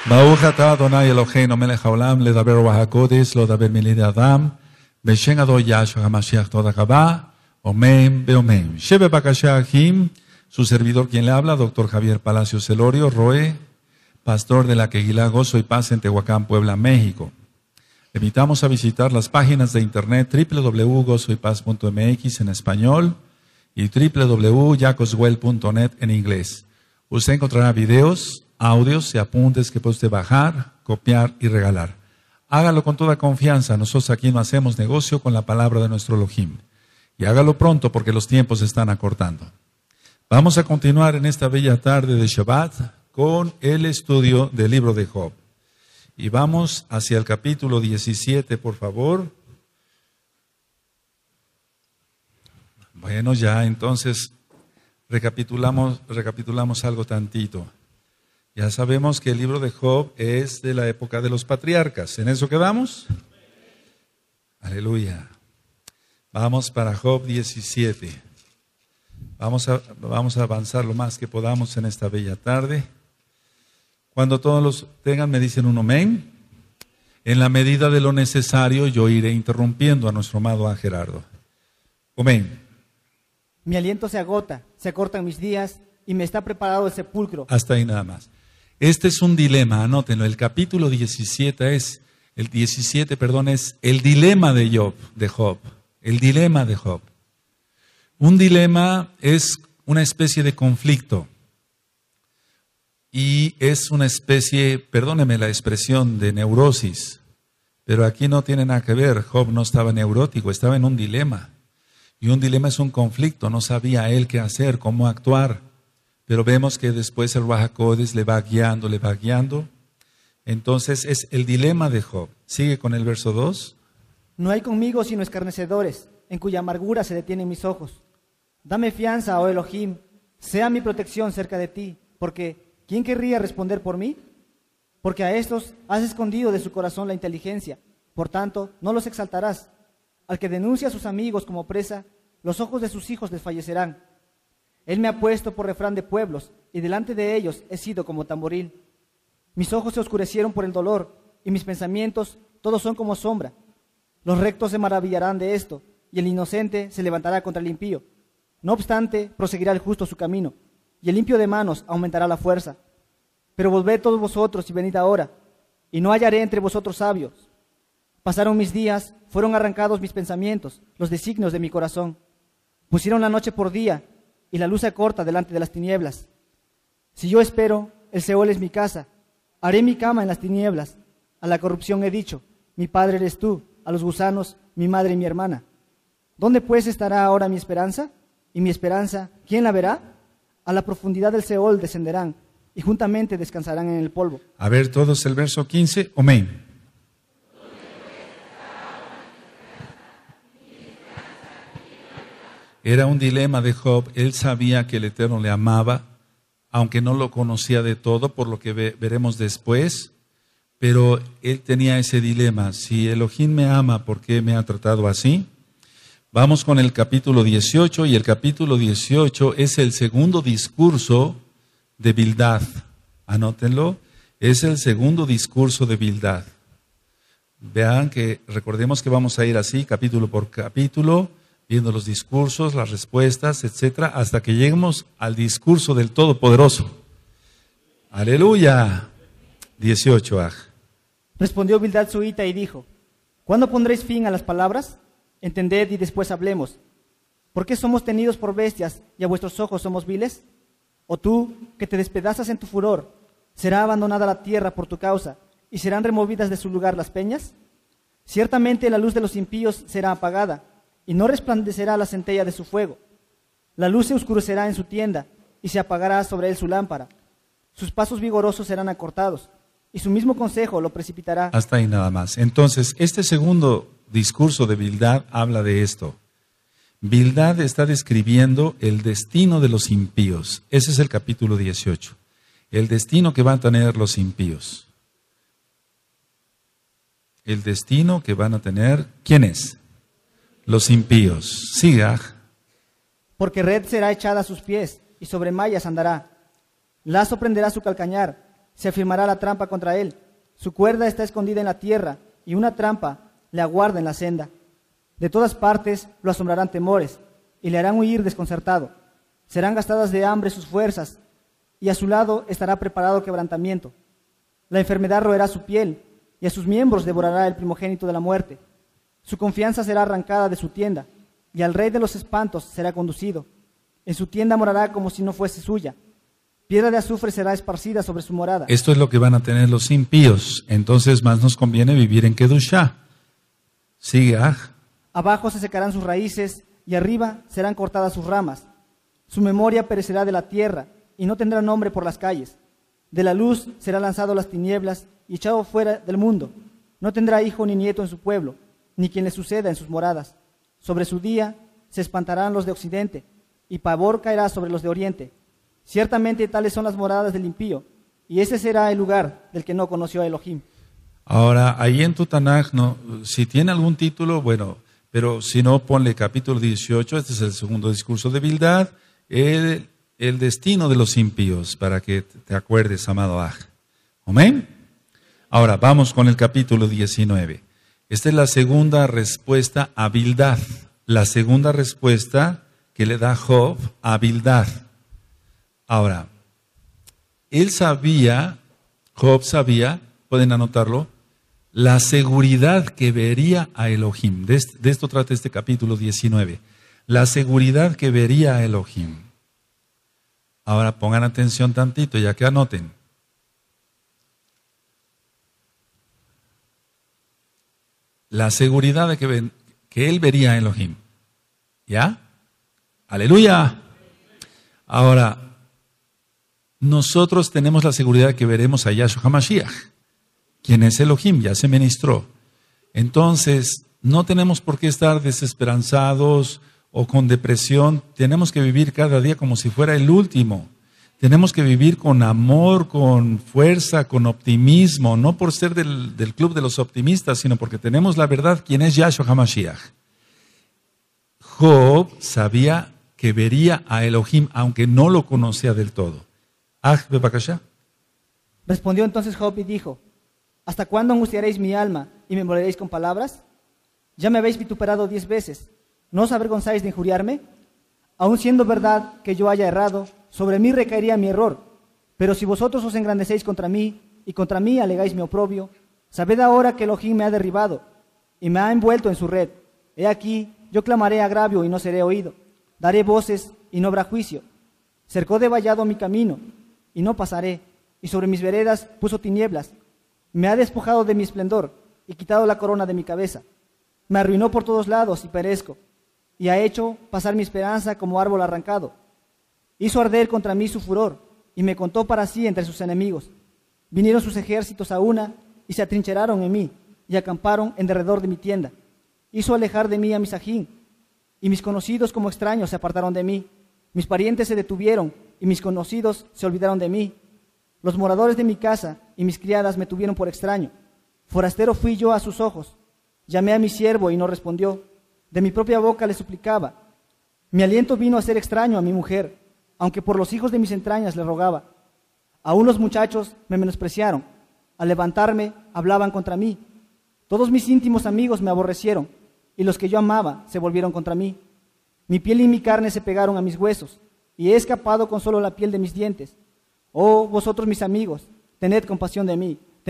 Baruch atah Adonai Eloheinu melech haolam ledaber ruach hakodesh lo daber milid adam בשם אדוני ישוע המשיח תודה רבה, amén, amén. Shebe Bakasha Ahim, su servidor quien le habla, doctor Javier Palacios Celorio, Roe, pastor de la Queguilá Gozo y Paz en Tehuacán, Puebla, México. Le invitamos a visitar las páginas de internet www.gozoypaz.mx en español y www.jacoswell.net en inglés. Usted encontrará videos, audios y apuntes que puede usted bajar, copiar y regalar. Hágalo con toda confianza. Nosotros aquí no hacemos negocio con la palabra de nuestro Elohim. Y hágalo pronto porque los tiempos se están acortando. Vamos a continuar en esta bella tarde de Shabbat con el estudio del libro de Job. Y vamos hacia el capítulo 17, por favor. Bueno, ya entonces recapitulamos algo tantito. Ya sabemos que el libro de Job es de la época de los patriarcas. ¿En eso quedamos? Aleluya. Vamos para Job 17. Vamos a avanzar lo más que podamos en esta bella tarde. Cuando todos los tengan, me dicen un amén. En la medida de lo necesario, yo iré interrumpiendo a nuestro amado Gerardo. Amén. Mi aliento se agota, se acortan mis días y me está preparado el sepulcro. Hasta ahí nada más. Este es un dilema, anótenlo. El capítulo 17 es el dilema de Job. El dilema de Job. Un dilema es una especie de conflicto. Y es una especie, perdóneme la expresión, de neurosis. Pero aquí no tiene nada que ver. Job no estaba neurótico, estaba en un dilema. Y un dilema es un conflicto. No sabía él qué hacer, cómo actuar. Pero vemos que después el Ruach HaKodesh le va guiando. Entonces es el dilema de Job. Sigue con el verso 2. No hay conmigo sino escarnecedores, en cuya amargura se detienen mis ojos. Dame fianza, oh Elohim, sea mi protección cerca de ti, porque ¿quién querría responder por mí? Porque a estos has escondido de su corazón la inteligencia, por tanto no los exaltarás. Al que denuncia a sus amigos como presa, los ojos de sus hijos desfallecerán. Él me ha puesto por refrán de pueblos, y delante de ellos he sido como tamboril. Mis ojos se oscurecieron por el dolor, y mis pensamientos todos son como sombra. Los rectos se maravillarán de esto, y el inocente se levantará contra el impío. No obstante, proseguirá el justo su camino, y el limpio de manos aumentará la fuerza. Pero volved todos vosotros y venid ahora, y no hallaré entre vosotros sabios. Pasaron mis días, fueron arrancados mis pensamientos, los designios de mi corazón. Pusieron la noche por día, y la luz se acorta delante de las tinieblas. Si yo espero, el Seol es mi casa. Haré mi cama en las tinieblas. A la corrupción he dicho, mi padre eres tú, a los gusanos, mi madre y mi hermana. ¿Dónde pues estará ahora mi esperanza? ¿Y mi esperanza, quién la verá? A la profundidad del Seol descenderán, y juntamente descansarán en el polvo. A ver todos el verso 15, amén. Era un dilema de Job. Él sabía que el Eterno le amaba, aunque no lo conocía de todo, por lo que veremos después. Pero él tenía ese dilema. Si Elohim me ama, ¿por qué me ha tratado así? Vamos con el capítulo 18, y el capítulo 18 es el segundo discurso de Bildad. Anótenlo. Es el segundo discurso de Bildad. Vean que, recordemos que vamos a ir así, capítulo por capítulo, viendo los discursos, las respuestas, etcétera, hasta que lleguemos al discurso del Todopoderoso. Aleluya. 18. Respondió Bildad suita y dijo: ¿Cuándo pondréis fin a las palabras? Entended y después hablemos. ¿Por qué somos tenidos por bestias y a vuestros ojos somos viles? ¿O tú, que te despedazas en tu furor, será abandonada la tierra por tu causa y serán removidas de su lugar las peñas? Ciertamente la luz de los impíos será apagada, y no resplandecerá la centella de su fuego. La luz se oscurecerá en su tienda, y se apagará sobre él su lámpara. Sus pasos vigorosos serán acortados, y su mismo consejo lo precipitará. Hasta ahí nada más. Entonces, este segundo discurso de Bildad habla de esto. Bildad está describiendo el destino de los impíos. Ese es el capítulo 18. El destino que van a tener los impíos. El destino que van a tener, ¿quién es? Los impíos. Siga. Porque red será echada a sus pies, y sobre mallas andará. Lazo prenderá su calcañar, se afirmará la trampa contra él. Su cuerda está escondida en la tierra y una trampa le aguarda en la senda. De todas partes lo asombrarán temores y le harán huir desconcertado. Serán gastadas de hambre sus fuerzas y a su lado estará preparado quebrantamiento. La enfermedad roerá su piel y a sus miembros devorará el primogénito de la muerte. Su confianza será arrancada de su tienda y al rey de los espantos será conducido. En su tienda morará como si no fuese suya. Piedra de azufre será esparcida sobre su morada. Esto es lo que van a tener los impíos. Entonces más nos conviene vivir en Kedushá. Sigue, Abajo se secarán sus raíces y arriba serán cortadas sus ramas. Su memoria perecerá de la tierra y no tendrá nombre por las calles. De la luz será lanzado a las tinieblas y echado fuera del mundo. No tendrá hijo ni nieto en su pueblo, ni quien le suceda en sus moradas. Sobre su día se espantarán los de occidente y pavor caerá sobre los de oriente. Ciertamente tales son las moradas del impío, y ese será el lugar del que no conoció a Elohim. Ahora, ahí en tu Tanaj, no, si tiene algún título, bueno, pero si no, ponle capítulo 18, este es el segundo discurso de Bildad, el destino de los impíos, para que te acuerdes, amado Aj. ¿Amén? Ahora, vamos con el capítulo 19. Esta es la segunda respuesta a Bildad, la segunda respuesta que le da Job a Bildad. Ahora, Job sabía, pueden anotarlo, la seguridad que vería a Elohim. De esto trata este capítulo 19. La seguridad que vería a Elohim. Ahora pongan atención tantito, ya que anoten. La seguridad de que él vería a Elohim. ¿Ya? ¡Aleluya! Ahora, nosotros tenemos la seguridad de que veremos a Yahshua HaMashiach, quien es Elohim, ya se ministró. Entonces, no tenemos por qué estar desesperanzados o con depresión. Tenemos que vivir cada día como si fuera el último. Tenemos que vivir con amor, con fuerza, con optimismo, no por ser del club de los optimistas, sino porque tenemos la verdad, quien es Yahshua HaMashiach. Job sabía que vería a Elohim, aunque no lo conocía del todo. Respondió entonces Job y dijo: ¿hasta cuándo angustiaréis mi alma y me moleréis con palabras? Ya me habéis vituperado 10 veces. ¿No os avergonzáis de injuriarme? Aun siendo verdad que yo haya errado, sobre mí recaería mi error. Pero si vosotros os engrandecéis contra mí y contra mí alegáis mi oprobio, sabed ahora que Elohim me ha derribado y me ha envuelto en su red. He aquí, yo clamaré agravio y no seré oído. Daré voces y no habrá juicio. Cercó de vallado mi camino y no pasaré, y sobre mis veredas puso tinieblas. Me ha despojado de mi esplendor y quitado la corona de mi cabeza. Me arruinó por todos lados y perezco, y ha hecho pasar mi esperanza como árbol arrancado. Hizo arder contra mí su furor, y me contó para sí entre sus enemigos. Vinieron sus ejércitos a una, y se atrincheraron en mí, y acamparon en derredor de mi tienda. Hizo alejar de mí a mi sajín, y mis conocidos como extraños se apartaron de mí. Mis parientes se detuvieron, y mis conocidos se olvidaron de mí. Los moradores de mi casa y mis criadas me tuvieron por extraño. Forastero fui yo a sus ojos. Llamé a mi siervo y no respondió. De mi propia boca le suplicaba. Mi aliento vino a ser extraño a mi mujer, aunque por los hijos de mis entrañas le rogaba. Aún los muchachos me menospreciaron. Al levantarme, hablaban contra mí. Todos mis íntimos amigos me aborrecieron, y los que yo amaba se volvieron contra mí. Mi piel y mi carne se pegaron a mis huesos, y he escapado con solo la piel de mis dientes. Oh, vosotros mis amigos, tened compasión de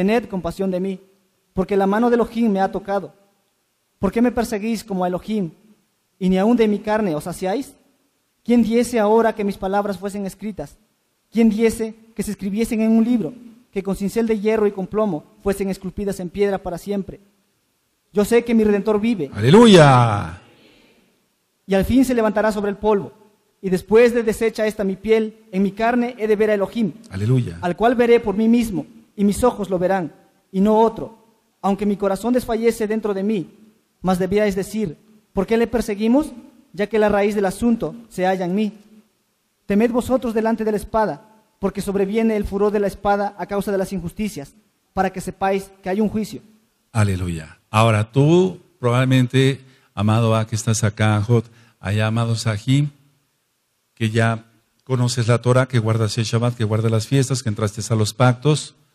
mí, porque la mano de Elohim me ha tocado. ¿Por qué me perseguís como a Elohim, y ni aun de mi carne os saciáis? ¿Quién diese ahora que mis palabras fuesen escritas? ¿Quién diese que se escribiesen en un libro, que con cincel de hierro y con plomo fuesen esculpidas en piedra para siempre? Yo sé que mi Redentor vive. ¡Aleluya! Y al fin se levantará sobre el polvo. Y después de deshecha esta mi piel, en mi carne he de ver a Elohim. ¡Aleluya! Al cual veré por mí mismo, y mis ojos lo verán, y no otro. Aunque mi corazón desfallece dentro de mí, mas debíais decir, ¿por qué le perseguimos? Ya que la raíz del asunto se halla en mí. Temed vosotros delante de la espada, porque sobreviene el furor de la espada a causa de las injusticias, para que sepáis que hay un juicio. Aleluya. Ahora tú, probablemente, amado A, que estás acá, Jod, allá, amado Sahim, que ya conoces la Torah, que guardas el Shabbat, que guardas las fiestas, que entraste a los pactos.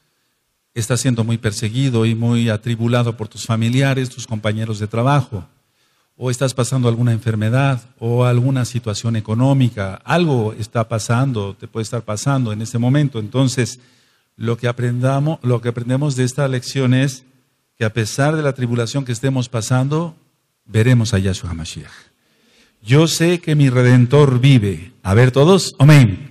estás siendo muy perseguido y muy atribulado por tus familiares, tus compañeros de trabajo, o estás pasando alguna enfermedad o alguna situación económica, algo está pasando, te puede estar pasando en este momento. Entonces, lo que aprendemos de esta lección es que a pesar de la tribulación que estemos pasando, veremos a Yahshua HaMashiach. Yo sé que mi Redentor vive. A ver todos, amén.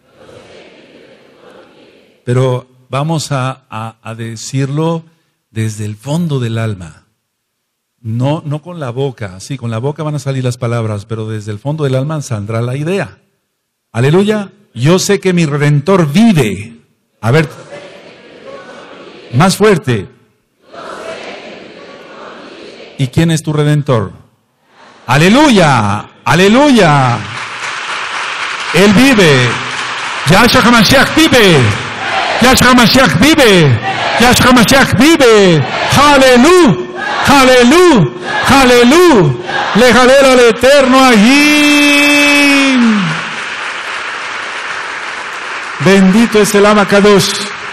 Pero vamos a decirlo desde el fondo del alma. No con la boca, sí, con la boca van a salir las palabras, pero desde el fondo del alma saldrá la idea. Aleluya, yo sé que mi Redentor vive. A ver, más fuerte. ¿Y quién es tu Redentor? Aleluya, aleluya. Él vive. Yahshua HaMashiach vive. Yahshua HaMashiach vive. Yahshua HaMashiach vive. Aleluya. Aleluya, aleluya, le jalero al Eterno allí. Bendito es el Abacados.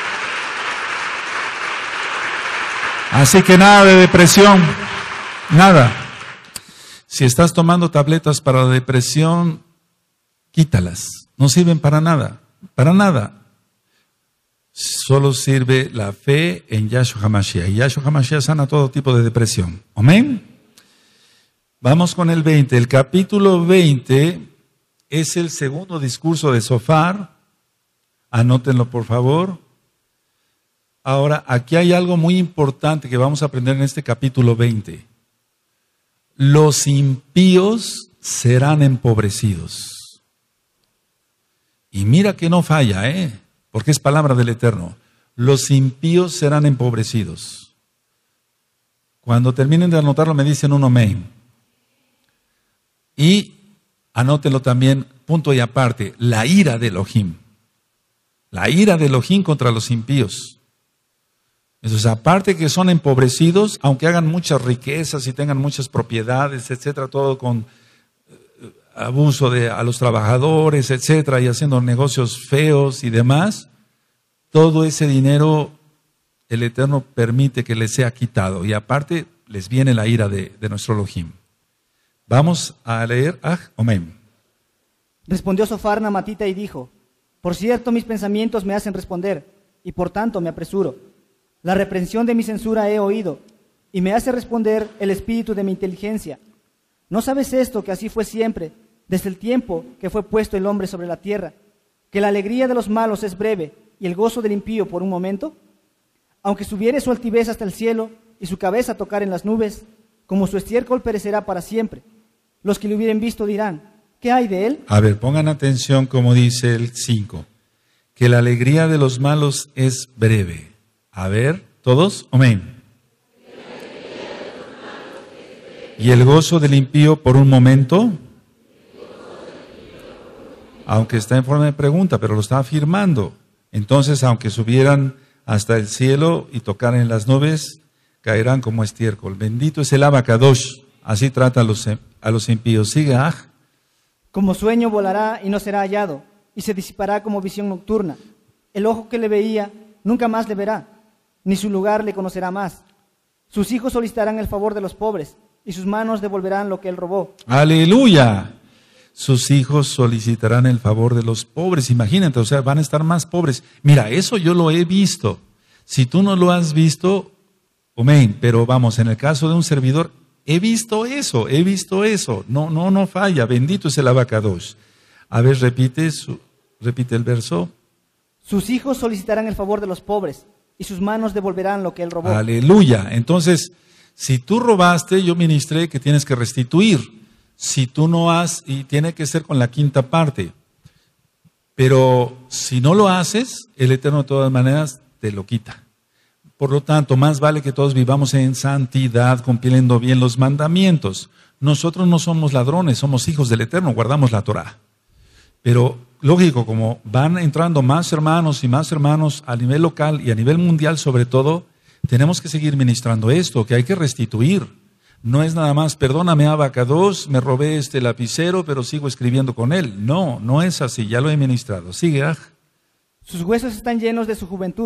Así que nada de depresión, nada. Si estás tomando tabletas para la depresión, quítalas. No sirven para nada, para nada. Solo sirve la fe en Yahshua HaMashiach. Y Yahshua HaMashiach sana todo tipo de depresión. Amén. Vamos con el 20. El capítulo 20 es el segundo discurso de Zofar. Anótenlo por favor. Ahora, aquí hay algo muy importante que vamos a aprender en este capítulo 20. Los impíos serán empobrecidos. Y mira que no falla, porque es palabra del Eterno. Los impíos serán empobrecidos. Cuando terminen de anotarlo me dicen un amén. Y anótenlo también, punto y aparte, la ira de Elohim. La ira de Elohim contra los impíos. Entonces, aparte que son empobrecidos, aunque hagan muchas riquezas y tengan muchas propiedades, etcétera, todo con abuso a los trabajadores, etcétera, y haciendo negocios feos y demás, todo ese dinero el Eterno permite que les sea quitado. Y aparte, les viene la ira de nuestro Elohim. Vamos a leer, amén. Respondió Zofar Namatita y dijo: por cierto, mis pensamientos me hacen responder, y por tanto me apresuro. La reprensión de mi censura he oído, y me hace responder el espíritu de mi inteligencia. ¿No sabes esto, que así fue siempre, desde el tiempo que fue puesto el hombre sobre la tierra, que la alegría de los malos es breve, y el gozo del impío por un momento? Aunque subiere su altivez hasta el cielo, y su cabeza tocar en las nubes, como su estiércol perecerá para siempre. Los que le hubieren visto dirán: ¿qué hay de él? A ver, pongan atención como dice el 5, que la alegría de los malos es breve. A ver, todos, amén. ¿Y el gozo del impío por un momento? Aunque está en forma de pregunta, pero lo está afirmando. Entonces, aunque subieran hasta el cielo y tocaran en las nubes, caerán como estiércol. Bendito es el Abacadosh. Así trata a los impíos. Sigue, Como sueño volará y no será hallado, y se disipará como visión nocturna. El ojo que le veía nunca más le verá, ni su lugar le conocerá más. Sus hijos solicitarán el favor de los pobres, y sus manos devolverán lo que él robó. ¡Aleluya! Sus hijos solicitarán el favor de los pobres. Imagínate, o sea, van a estar más pobres. Mira, eso yo lo he visto. Si tú no lo has visto, amén. Pero vamos, en el caso de un servidor, he visto eso. No falla. Bendito es el Abacadosh. A ver, repite el verso. Sus hijos solicitarán el favor de los pobres, y sus manos devolverán lo que él robó. Aleluya. Entonces, si tú robaste, yo ministré que tienes que restituir. Si tú no has, y tiene que ser con la quinta parte. Pero si no lo haces, el Eterno de todas maneras te lo quita. Por lo tanto, más vale que todos vivamos en santidad, cumpliendo bien los mandamientos. Nosotros no somos ladrones, somos hijos del Eterno, guardamos la Torah. Pero, lógico, como van entrando más hermanos y más hermanos a nivel local y a nivel mundial sobre todo, tenemos que seguir ministrando esto, que hay que restituir. No es nada más, perdóname Abacados, me robé este lapicero, pero sigo escribiendo con él. No es así, ya lo he ministrado. Sigue, Sus huesos están llenos de su juventud,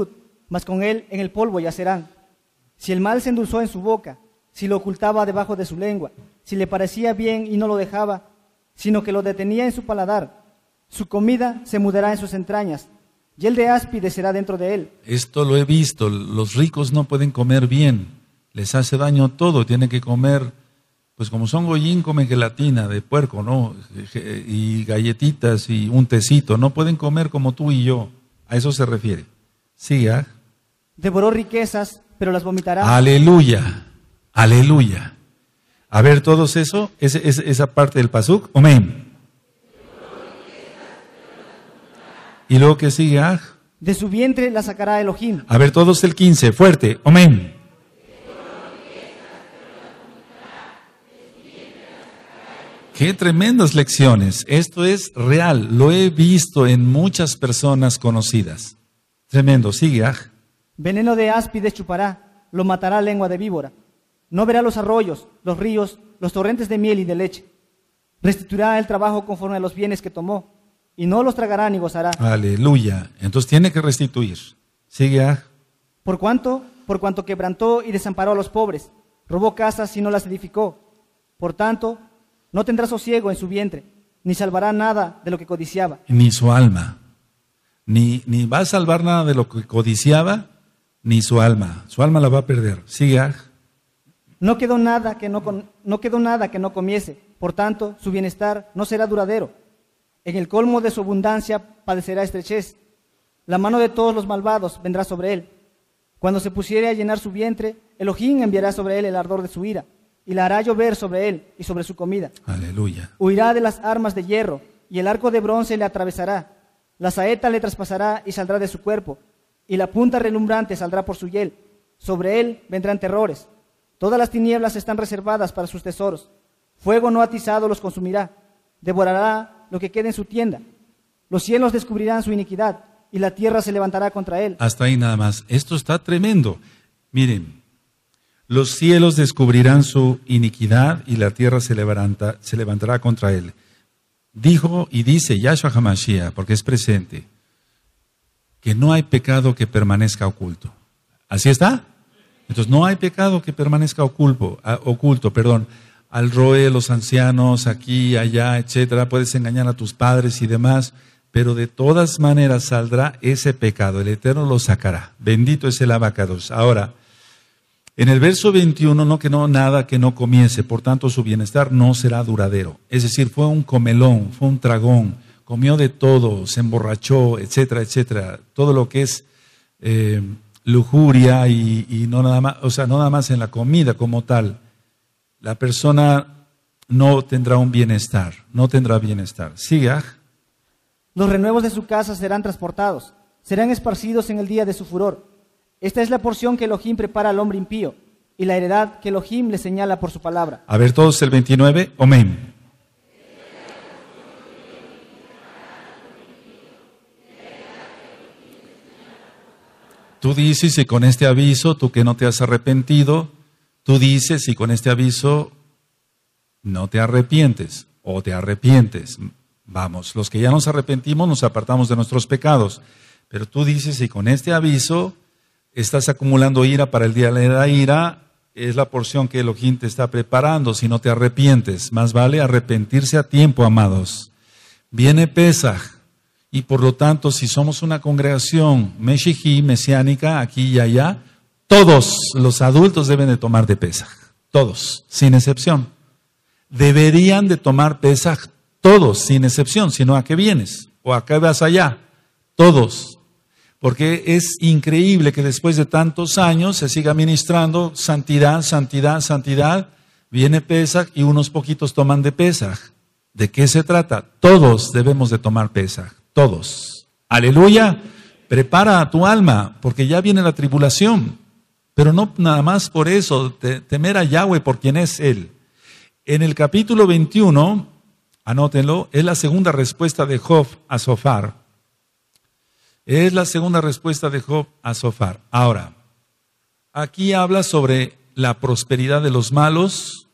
mas con él en el polvo yacerán. Si el mal se endulzó en su boca, si lo ocultaba debajo de su lengua, si le parecía bien y no lo dejaba, sino que lo detenía en su paladar, su comida se mudará en sus entrañas, y el de áspide será dentro de él. Esto lo he visto, los ricos no pueden comer bien, les hace daño todo, tienen que comer, pues como son goyín, comen gelatina de puerco, ¿no? Y galletitas y un tecito, no pueden comer como tú y yo, a eso se refiere. Siga. Devoró riquezas, pero las vomitará. Aleluya, aleluya. A ver, todos eso, esa parte del pasuk, amén. Y luego que sigue, De su vientre la sacará Elohim. a ver, todos el 15, fuerte, amén. Qué tremendas lecciones. Esto es real, lo he visto en muchas personas conocidas. Tremendo, sigue. Veneno de áspides chupará, lo matará lengua de víbora. No verá los arroyos, los ríos, los torrentes de miel y de leche. Restituirá el trabajo conforme a los bienes que tomó, y no los tragará ni gozará. Aleluya. Entonces tiene que restituir. Sigue. Por cuanto quebrantó y desamparó a los pobres, robó casas y no las edificó. Por tanto, no tendrá sosiego en su vientre, ni salvará nada de lo que codiciaba. Ni su alma. Ni va a salvar nada de lo que codiciaba, ni su alma. Su alma la va a perder. Sigue. No quedó nada que no comiese, por tanto, su bienestar no será duradero. En el colmo de su abundancia padecerá estrechez. La mano de todos los malvados vendrá sobre él. Cuando se pusiere a llenar su vientre, Elohim enviará sobre él el ardor de su ira, y la hará llover sobre él y sobre su comida. Aleluya. Huirá de las armas de hierro, y el arco de bronce le atravesará. La saeta le traspasará y saldrá de su cuerpo, y la punta relumbrante saldrá por su hiel. Sobre él vendrán terrores. Todas las tinieblas están reservadas para sus tesoros. Fuego no atizado los consumirá. Devorará lo que quede en su tienda. Los cielos descubrirán su iniquidad, y la tierra se levantará contra él. Hasta ahí nada más. Esto está tremendo. Miren, los cielos descubrirán su iniquidad y la tierra se levantará contra él. Dijo y dice Yahshua HaMashiach, porque es presente, que no hay pecado que permanezca oculto. ¿Así está? Entonces no hay pecado que permanezca oculto. Al roe, los ancianos, aquí, allá, etcétera, puedes engañar a tus padres y demás, pero de todas maneras saldrá ese pecado, el Eterno lo sacará. Bendito es el Abacados. Ahora, en el verso 21, nada que no comiese, por tanto su bienestar no será duradero. Es decir, fue un comelón, fue un tragón, comió de todo, se emborrachó, etcétera, etcétera. Todo lo que es lujuria y no nada más, no nada más en la comida como tal. La persona no tendrá un bienestar, no tendrá bienestar. Siga. Los renuevos de su casa serán transportados, serán esparcidos en el día de su furor. Esta es la porción que Elohim prepara al hombre impío, y la heredad que Elohim le señala por su palabra. A ver todos el 29, amén. Tú dices, y con este aviso, tú que no te has arrepentido, tú dices, y con este aviso no te arrepientes, o te arrepientes. Vamos, los que ya nos arrepentimos nos apartamos de nuestros pecados, pero tú dices, y con este aviso estás acumulando ira para el día de la ira, es la porción que Elohim te está preparando si no te arrepientes. Más vale arrepentirse a tiempo, amados. Viene Pesaj, y por lo tanto, si somos una congregación meshijí, mesiánica, aquí y allá, todos los adultos deben de tomar de Pesaj, todos, sin excepción. Deberían de tomar Pesaj todos, sin excepción, sino ¿a qué vienes? ¿O a qué vas allá? Todos. Porque es increíble que después de tantos años se siga ministrando santidad, santidad, santidad. Viene Pesaj y unos poquitos toman de Pesaj. ¿De qué se trata? Todos debemos de tomar Pesaj, todos. Aleluya. Prepara a tu alma, porque ya viene la tribulación. Pero no nada más por eso, temer a Yahweh por quien es Él. En el capítulo 21, anótenlo, es la segunda respuesta de Job a Zofar. Es la segunda respuesta de Job a Zofar. Ahora, aquí habla sobre la prosperidad de los malos.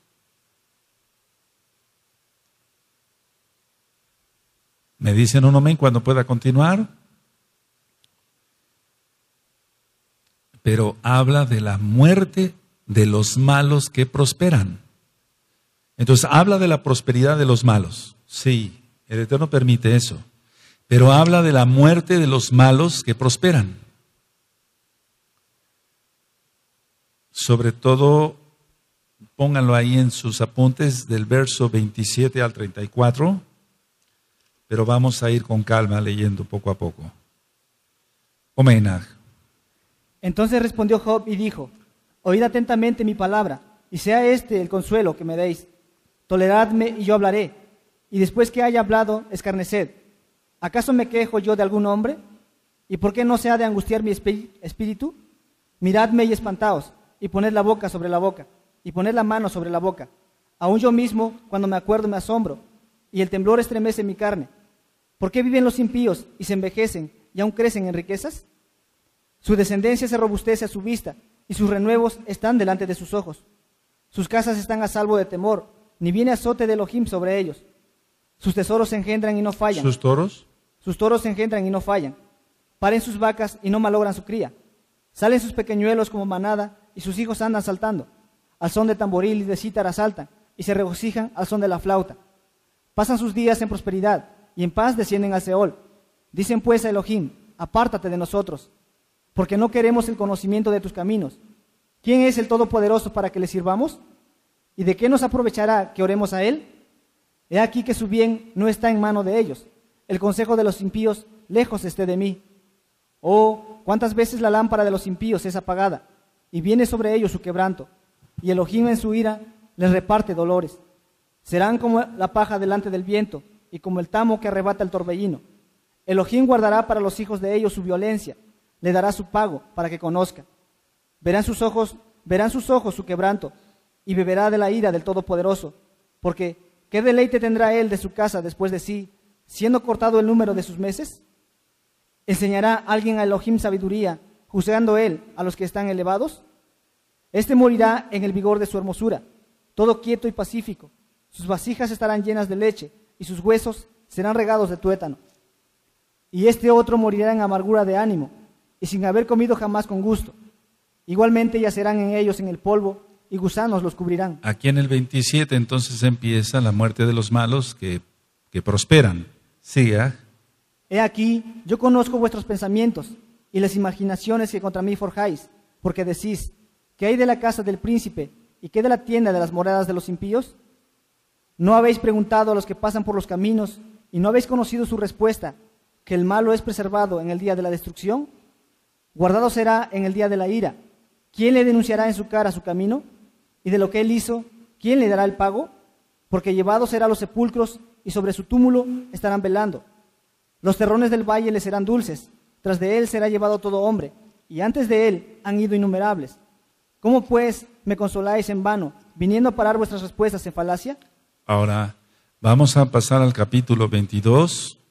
¿Me dicen un amén cuando pueda continuar? pero habla de la muerte de los malos que prosperan. Entonces, habla de la prosperidad de los malos. Sí, el Eterno permite eso. Pero habla de la muerte de los malos que prosperan. Sobre todo, pónganlo ahí en sus apuntes del verso 27 al 34, pero vamos a ir con calma leyendo poco a poco. Omenaj. Entonces respondió Job y dijo: oíd atentamente mi palabra, y sea este el consuelo que me deis. Toleradme y yo hablaré, y después que haya hablado, escarneced. ¿Acaso me quejo yo de algún hombre? ¿Y por qué no se ha de angustiar mi espíritu? Miradme y espantaos, y poned la boca sobre la boca, y poned la mano sobre la boca. Aún yo mismo, cuando me acuerdo, me asombro, y el temblor estremece mi carne. ¿Por qué viven los impíos y se envejecen y aún crecen en riquezas? Su descendencia se robustece a su vista, y sus renuevos están delante de sus ojos. Sus casas están a salvo de temor, ni viene azote de Elohim sobre ellos. Sus tesoros se engendran y no fallan. ¿Sus toros? Sus toros se engendran y no fallan. Paren sus vacas y no malogran su cría. Salen sus pequeñuelos como manada, y sus hijos andan saltando. Al son de tamboril y de cítara saltan, y se regocijan al son de la flauta. Pasan sus días en prosperidad, y en paz descienden al Seol. Dicen pues a Elohim: apártate de nosotros, porque no queremos el conocimiento de tus caminos. ¿Quién es el Todopoderoso para que le sirvamos? ¿Y de qué nos aprovechará que oremos a él? He aquí que su bien no está en mano de ellos. El consejo de los impíos lejos esté de mí. Oh, cuántas veces la lámpara de los impíos es apagada, y viene sobre ellos su quebranto, y Elohim en su ira les reparte dolores. Serán como la paja delante del viento, y como el tamo que arrebata el torbellino. Elohim guardará para los hijos de ellos su violencia, le dará su pago para que conozca. Verán sus ojos su quebranto, y beberá de la ira del Todopoderoso, porque ¿qué deleite tendrá él de su casa después de sí, siendo cortado el número de sus meses? ¿Enseñará alguien a Elohim sabiduría, juzgando él a los que están elevados? Este morirá en el vigor de su hermosura, todo quieto y pacífico. Sus vasijas estarán llenas de leche, y sus huesos serán regados de tuétano. Y este otro morirá en amargura de ánimo, y sin haber comido jamás con gusto. Igualmente yacerán en ellos en el polvo, y gusanos los cubrirán. Aquí en el 27 entonces empieza la muerte de los malos que prosperan. Siga. He aquí, yo conozco vuestros pensamientos y las imaginaciones que contra mí forjáis, porque decís: ¿qué hay de la casa del príncipe y qué de la tienda de las moradas de los impíos? ¿No habéis preguntado a los que pasan por los caminos y no habéis conocido su respuesta, que el malo es preservado en el día de la destrucción? Guardado será en el día de la ira. ¿Quién le denunciará en su cara su camino? Y de lo que él hizo, ¿quién le dará el pago? Porque llevado será a los sepulcros, y sobre su túmulo estarán velando. Los terrones del valle le serán dulces, tras de él será llevado todo hombre, y antes de él han ido innumerables. ¿Cómo pues me consoláis en vano, viniendo a parar vuestras respuestas en falacia? Ahora vamos a pasar al capítulo 22,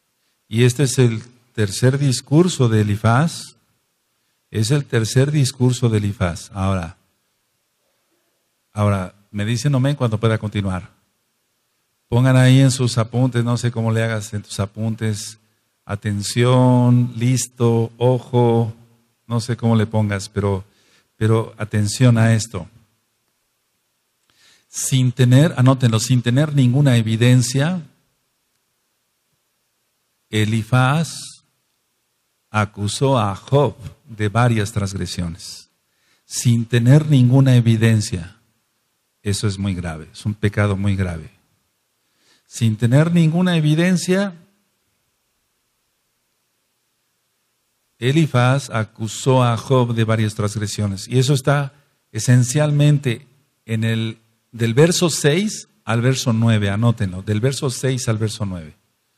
y este es el tercer discurso de Elifaz. Es el tercer discurso de Elifaz. Ahora, me dicen amén cuando pueda continuar. Pongan ahí en sus apuntes, no sé cómo le hagas en tus apuntes, atención, listo, ojo, no sé cómo le pongas, pero atención a esto. Anótenlo, sin tener ninguna evidencia, Elifaz acusó a Job de varias transgresiones. Sin tener ninguna evidencia. Eso es muy grave, es un pecado muy grave. Sin tener ninguna evidencia, Elifaz acusó a Job de varias transgresiones. Y eso está esencialmente del verso 6 al verso 9, anótenlo, del verso 6 al verso 9.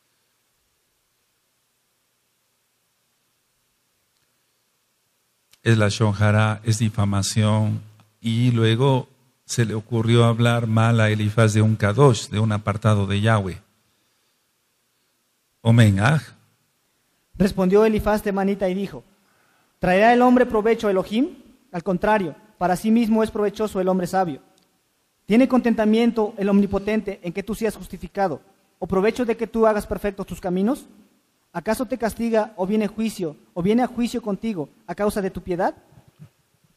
Es la shonjara, es difamación, y luego se le ocurrió hablar mal a Elifaz de un kadosh, de un apartado de Yahweh. Omen. Respondió Elifaz temanita y dijo: ¿traerá el hombre provecho a Elohim? Al contrario, para sí mismo es provechoso el hombre sabio. ¿Tiene contentamiento el omnipotente en que tú seas justificado, o provecho de que tú hagas perfectos tus caminos? ¿Acaso te castiga o viene a juicio contigo a causa de tu piedad?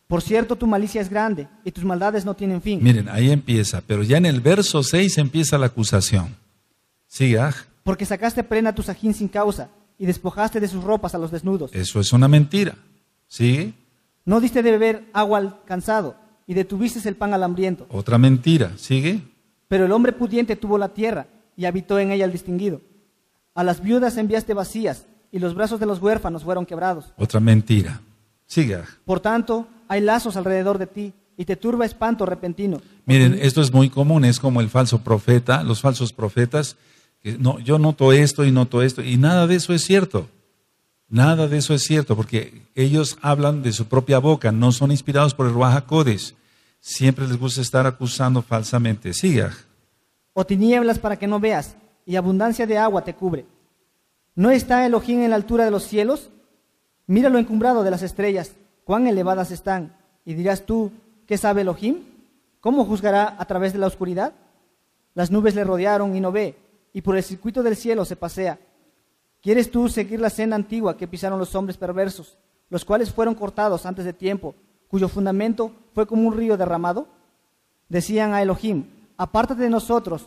Por cierto, tu malicia es grande y tus maldades no tienen fin. Miren, ahí empieza, pero ya en el verso 6 empieza la acusación. Siga. Porque sacaste prenda a tu sajín sin causa y despojaste de sus ropas a los desnudos. Eso es una mentira. ¿Sigue? No diste de beber agua al cansado y detuviste el pan al hambriento. Otra mentira. ¿Sigue? Pero el hombre pudiente tuvo la tierra y habitó en ella el distinguido. A las viudas enviaste vacías y los brazos de los huérfanos fueron quebrados. Otra mentira. Siga. Por tanto, hay lazos alrededor de ti y te turba espanto repentino. Miren, esto es muy común, es como el falso profeta, los falsos profetas. Que no, yo noto esto y nada de eso es cierto. Nada de eso es cierto, porque ellos hablan de su propia boca, no son inspirados por el Ruaj HaKodesh. Siempre les gusta estar acusando falsamente. Siga. O tinieblas para que no veas, y abundancia de agua te cubre. ¿No está Elohim en la altura de los cielos? Mira lo encumbrado de las estrellas, cuán elevadas están. Y dirás tú, ¿qué sabe Elohim? ¿Cómo juzgará a través de la oscuridad? Las nubes le rodearon y no ve, y por el circuito del cielo se pasea. ¿Quieres tú seguir la senda antigua que pisaron los hombres perversos, los cuales fueron cortados antes de tiempo, cuyo fundamento fue como un río derramado? Decían a Elohim, apártate de nosotros.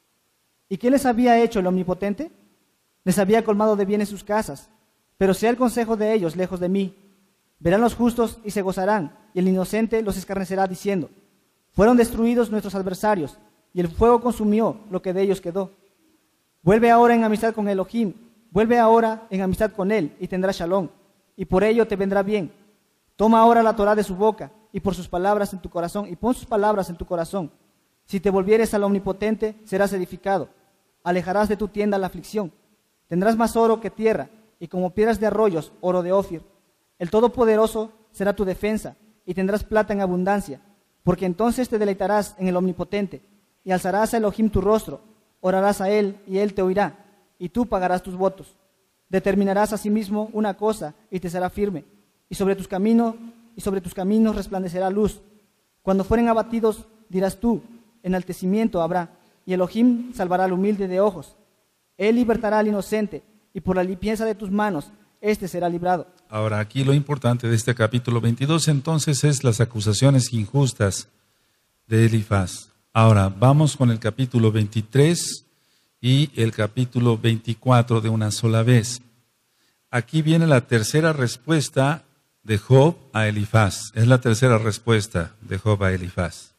¿Y qué les había hecho el Omnipotente? Les había colmado de bienes sus casas, pero sea el consejo de ellos lejos de mí. Verán los justos y se gozarán, y el inocente los escarnecerá diciendo, fueron destruidos nuestros adversarios, y el fuego consumió lo que de ellos quedó. Vuelve ahora en amistad con Elohim, vuelve ahora en amistad con él, y tendrás shalom, y por ello te vendrá bien. Toma ahora la Torá de su boca, y por sus palabras en tu corazón, y pon sus palabras en tu corazón. Si te volvieres al Omnipotente, serás edificado. Alejarás de tu tienda la aflicción. Tendrás más oro que tierra, y como piedras de arroyos, oro de Ofir. El Todopoderoso será tu defensa, y tendrás plata en abundancia, porque entonces te deleitarás en el Omnipotente, y alzarás a Elohim tu rostro, orarás a él, y él te oirá, y tú pagarás tus votos. Determinarás asimismo una cosa, y te será firme, y sobre tus caminos resplandecerá luz. Cuando fueren abatidos, dirás tú, enaltecimiento habrá, y Elohim salvará al humilde de ojos. Él libertará al inocente, y por la limpieza de tus manos, éste será librado. Ahora, aquí lo importante de este capítulo 22, entonces, es las acusaciones injustas de Elifaz. Ahora, vamos con el capítulo 23 y el capítulo 24 de una sola vez. Aquí viene la tercera respuesta de Job a Elifaz. Es la tercera respuesta de Job a Elifaz.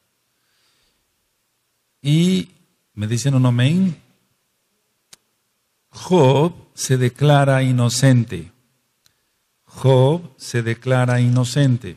Y me dicen un amén. Job se declara inocente. Job se declara inocente.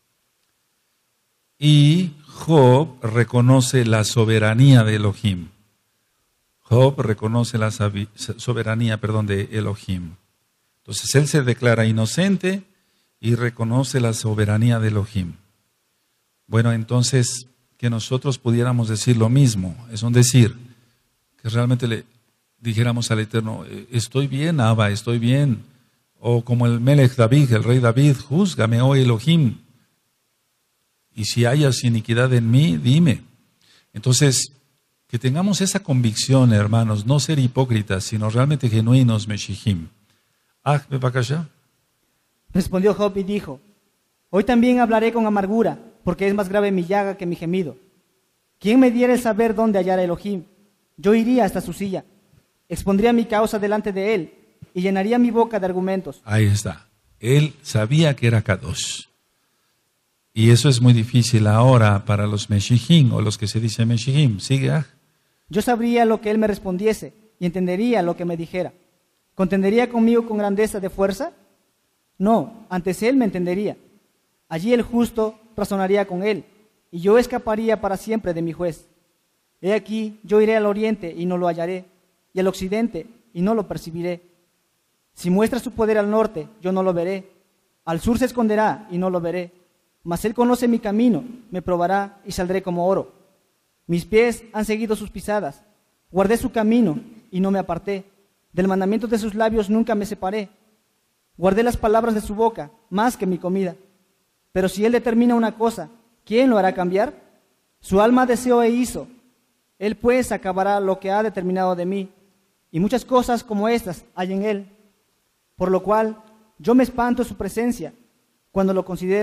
Y Job reconoce la soberanía de Elohim. Job reconoce la soberanía, de Elohim. Entonces él se declara inocente y reconoce la soberanía de Elohim. Bueno, entonces que nosotros pudiéramos decir lo mismo, es un decir, que realmente le dijéramos al Eterno, estoy bien, Abba, estoy bien. O como el Melech David, el rey David, júzgame, oh Elohim. Y si hayas iniquidad en mí, dime. Entonces, que tengamos esa convicción, hermanos, no ser hipócritas, sino realmente genuinos, Meshihim. Bebakasha. Respondió Job y dijo, hoy también hablaré con amargura, porque es más grave mi llaga que mi gemido. ¿Quién me diera el saber dónde hallar a Elohim? Yo iría hasta su silla, expondría mi causa delante de él, y llenaría mi boca de argumentos. Ahí está. Él sabía que era Kadosh. Y eso es muy difícil ahora para los Meshihim, o los que se dicen Meshihim. Sigue. Yo sabría lo que él me respondiese, y entendería lo que me dijera. ¿Contendería conmigo con grandeza de fuerza? No, antes él me entendería. Allí el justo razonaría con él, y yo escaparía para siempre de mi juez. He aquí, yo iré al oriente y no lo hallaré, y al occidente y no lo percibiré. Si muestra su poder al norte, yo no lo veré. Al sur se esconderá y no lo veré. Mas él conoce mi camino, me probará y saldré como oro. Mis pies han seguido sus pisadas. Guardé su camino y no me aparté. Del mandamiento de sus labios nunca me separé. Guardé las palabras de su boca más que mi comida. Pero si él determina una cosa, ¿quién lo hará cambiar? Su alma deseó e hizo. Él pues acabará lo que ha determinado de mí. Y muchas cosas como estas hay en él. Por lo cual yo me espanto de su presencia. Cuando lo considero,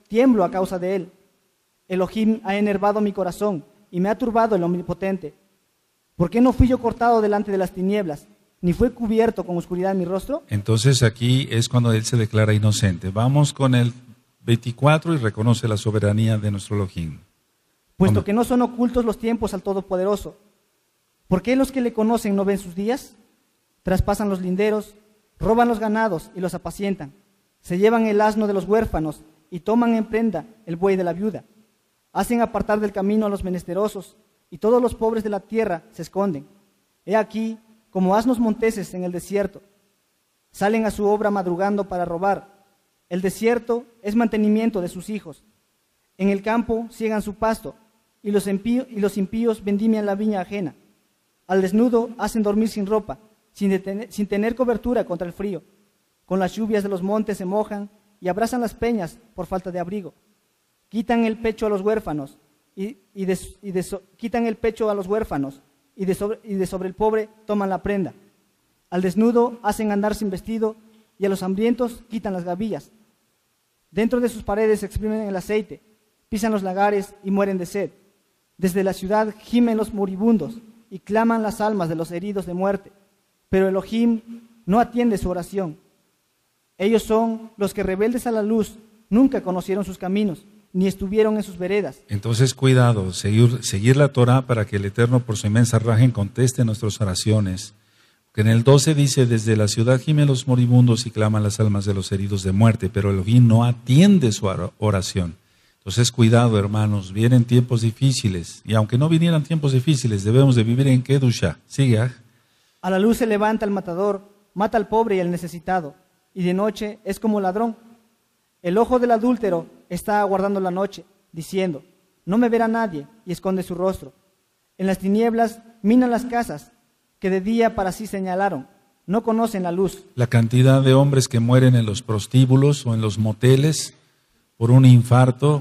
tiemblo a causa de él. Elohim ha enervado mi corazón y me ha turbado el Omnipotente. ¿Por qué no fui yo cortado delante de las tinieblas, ni fue cubierto con oscuridad mi rostro? Entonces aquí es cuando él se declara inocente. Vamos con el 24 y reconoce la soberanía de nuestro Elohim. Puesto que no son ocultos los tiempos al Todopoderoso. ¿Por qué los que le conocen no ven sus días? Traspasan los linderos, roban los ganados y los apacientan. Se llevan el asno de los huérfanos y toman en prenda el buey de la viuda. Hacen apartar del camino a los menesterosos y todos los pobres de la tierra se esconden. He aquí, como asnos monteses en el desierto. Salen a su obra madrugando para robar. El desierto es mantenimiento de sus hijos. En el campo ciegan su pasto y los impíos vendimian la viña ajena. Al desnudo hacen dormir sin ropa, sin tener cobertura contra el frío. Con las lluvias de los montes se mojan y abrazan las peñas por falta de abrigo. Quitan el pecho a los huérfanos quitan el pecho a los huérfanos y de sobre el pobre toman la prenda. Al desnudo hacen andar sin vestido y a los hambrientos quitan las gavillas. Dentro de sus paredes exprimen el aceite, pisan los lagares y mueren de sed. Desde la ciudad gimen los moribundos y claman las almas de los heridos de muerte. Pero Elohim no atiende su oración. Ellos son los que, rebeldes a la luz, nunca conocieron sus caminos, ni estuvieron en sus veredas. Entonces cuidado, seguir la Torah para que el Eterno por su inmensa rajen conteste nuestras oraciones. Que en el 12 dice, desde la ciudad gimen los moribundos y claman las almas de los heridos de muerte, pero Elohim no atiende su oración. Entonces cuidado, hermanos, vienen tiempos difíciles, y aunque no vinieran tiempos difíciles, debemos de vivir en Kedusha. Sigue. A la luz se levanta el matador, mata al pobre y al necesitado, y de noche es como ladrón. El ojo del adúltero está aguardando la noche, diciendo, no me verá nadie, y esconde su rostro. En las tinieblas minan las casas, que de día para sí señalaron, no conocen la luz. La cantidad de hombres que mueren en los prostíbulos o en los moteles por un infarto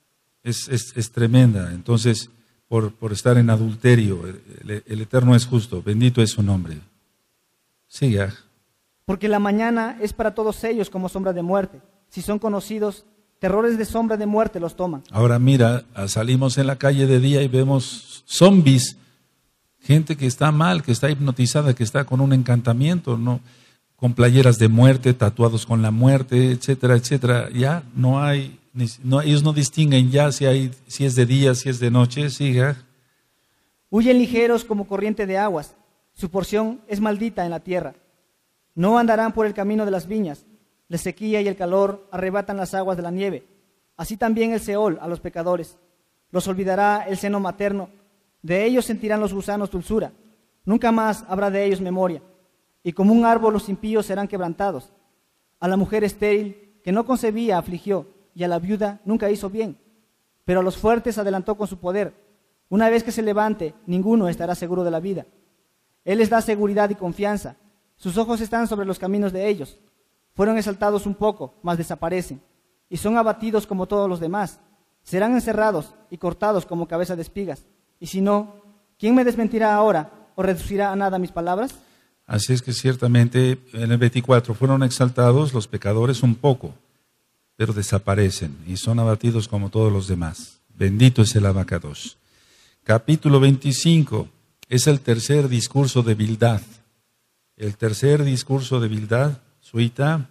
es tremenda. Entonces, por estar en adulterio, el Eterno es justo, bendito es su nombre. Siga. Porque la mañana es para todos ellos como sombra de muerte. Si son conocidos, terrores de sombra de muerte los toman. Ahora mira, salimos en la calle de día y vemos zombies, gente que está mal, que está hipnotizada, que está con un encantamiento, ¿no? Con playeras de muerte, tatuados con la muerte, etcétera, etcétera. Ya no hay, ellos no distinguen ya si es de día, si es de noche. Siga. Huyen ligeros como corriente de aguas, su porción es maldita en la tierra. No andarán por el camino de las viñas, la sequía y el calor arrebatan las aguas de la nieve. Así también el Seol a los pecadores. Los olvidará el seno materno, de ellos sentirán los gusanos dulzura. Nunca más habrá de ellos memoria. Y como un árbol los impíos serán quebrantados. A la mujer estéril que no concebía afligió, y a la viuda nunca hizo bien. Pero a los fuertes adelantó con su poder. Una vez que se levante, ninguno estará seguro de la vida. Él les da seguridad y confianza. Sus ojos están sobre los caminos de ellos. Fueron exaltados un poco, mas desaparecen. Y son abatidos como todos los demás. Serán encerrados y cortados como cabeza de espigas. Y si no, ¿quién me desmentirá ahora o reducirá a nada mis palabras? Así es que ciertamente en el 24 fueron exaltados los pecadores un poco, pero desaparecen y son abatidos como todos los demás. Bendito es el Abacados. Capítulo 25 es el tercer discurso de Bildad. El tercer discurso de Bildad, Suita.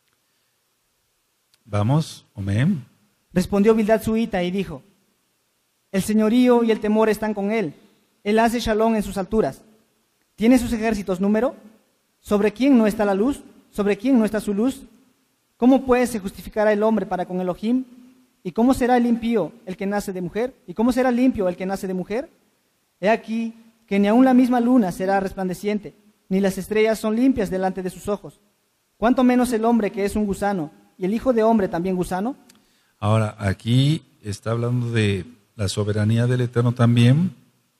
Vamos, amén. Respondió Bildad Suita y dijo, el señorío y el temor están con él. Él hace shalom en sus alturas. ¿Tiene sus ejércitos número? ¿Sobre quién no está la luz? ¿Sobre quién no está su luz? ¿Cómo pues se justificará el hombre para con Elohim? ¿Y cómo será el impío el que nace de mujer? ¿Y cómo será limpio el que nace de mujer? He aquí que ni aun la misma luna será resplandeciente, ni las estrellas son limpias delante de sus ojos. ¿Cuánto menos el hombre que es un gusano, y el hijo de hombre también gusano? Ahora, aquí está hablando de la soberanía del Eterno también,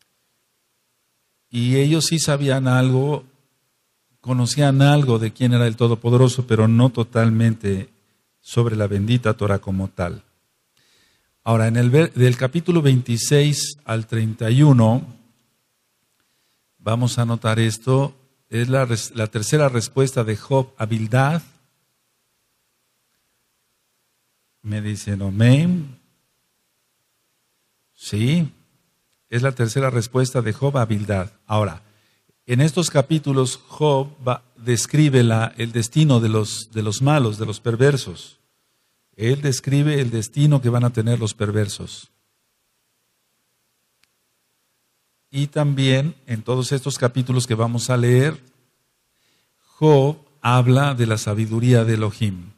y ellos sí sabían algo, conocían algo de quién era el Todopoderoso, pero no totalmente sobre la bendita Torah como tal. Ahora, del capítulo 26 al 31, vamos a notar esto, es la tercera respuesta de Job a Bildad. Me dicen amén. Sí, es la tercera respuesta de Job a Bildad. Ahora, en estos capítulos Job describe el destino de los malos, de los perversos. Él describe el destino que van a tener los perversos. Y también en todos estos capítulos que vamos a leer, Job habla de la sabiduría de Elohim.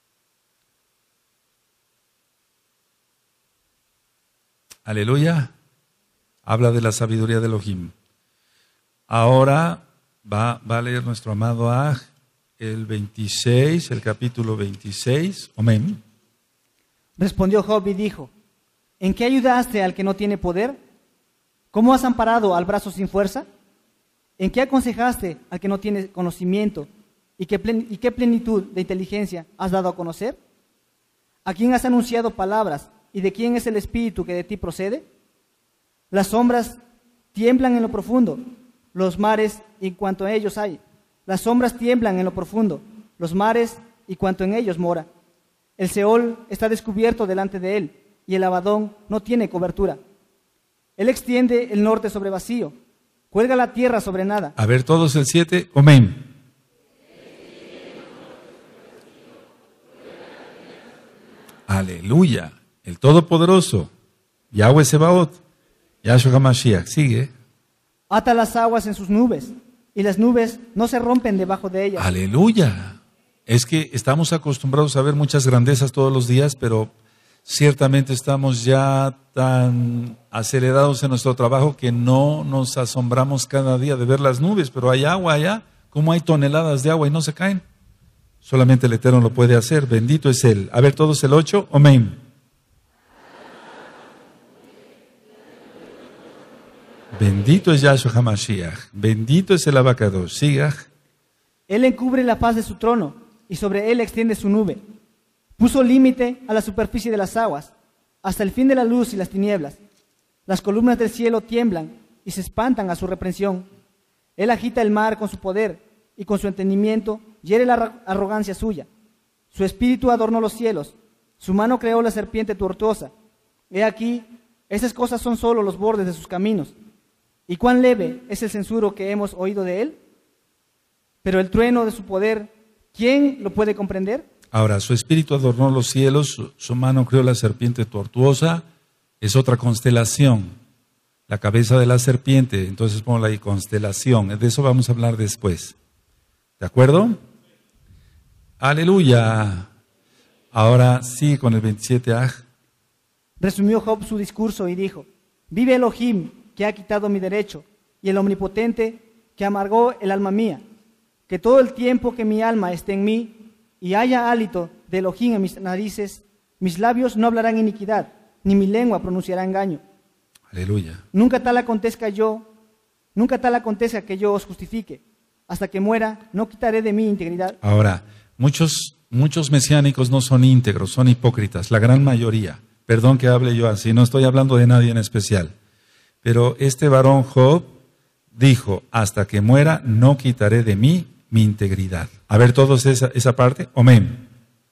Aleluya. Habla de la sabiduría de Elohim. Ahora va a leer nuestro amado Aj el 26, el capítulo 26. Amén. Respondió Job y dijo: ¿En qué ayudaste al que no tiene poder? ¿Cómo has amparado al brazo sin fuerza? ¿En qué aconsejaste al que no tiene conocimiento? ¿Y qué plenitud de inteligencia has dado a conocer? ¿A quién has anunciado palabras? ¿Y de quién es el espíritu que de ti procede? Las sombras tiemblan en lo profundo, los mares y cuanto en ellos hay. Las sombras tiemblan en lo profundo, los mares y cuanto en ellos mora. El Seol está descubierto delante de él, y el Abadón no tiene cobertura. Él extiende el norte sobre vacío, cuelga la tierra sobre nada. A ver, todos el 7, amén. Aleluya. El Todopoderoso, Yahweh Sebaot, Yahshua HaMashiach, sigue. Ata las aguas en sus nubes, y las nubes no se rompen debajo de ellas. Aleluya. Es que estamos acostumbrados a ver muchas grandezas todos los días, pero ciertamente estamos ya tan acelerados en nuestro trabajo que no nos asombramos cada día de ver las nubes, pero hay agua allá, como hay toneladas de agua y no se caen. Solamente el Eterno lo puede hacer, bendito es Él. A ver, todos el 8, amén. Bendito es Yahshua HaMashiach, bendito es el Abacadosh. Siga. Él encubre la faz de su trono, y sobre él extiende su nube. Puso límite a la superficie de las aguas, hasta el fin de la luz y las tinieblas. Las columnas del cielo tiemblan y se espantan a su reprensión. Él agita el mar con su poder, y con su entendimiento hiere la arrogancia suya. Su espíritu adornó los cielos, su mano creó la serpiente tortuosa. He aquí, esas cosas son solo los bordes de sus caminos. ¿Y cuán leve es el censuro que hemos oído de él? Pero el trueno de su poder, ¿quién lo puede comprender? Ahora, su espíritu adornó los cielos, su mano creó la serpiente tortuosa, es otra constelación, la cabeza de la serpiente, entonces ponla ahí, constelación, de eso vamos a hablar después. ¿De acuerdo? Aleluya. Ahora sí, con el 27, Resumió Job su discurso y dijo: Vive Elohim, que ha quitado mi derecho, y el Omnipotente, que amargó el alma mía. Que todo el tiempo que mi alma esté en mí, y haya hálito de Elohim en mis narices, mis labios no hablarán iniquidad, ni mi lengua pronunciará engaño. Aleluya. Nunca tal acontezca que yo os justifique. Hasta que muera, no quitaré de mi integridad. Ahora, muchos mesiánicos no son íntegros, son hipócritas, la gran mayoría. Perdón que hable yo así, no estoy hablando de nadie en especial. Pero este varón Job dijo: hasta que muera, no quitaré de mí mi integridad. A ver todos esa parte, amén.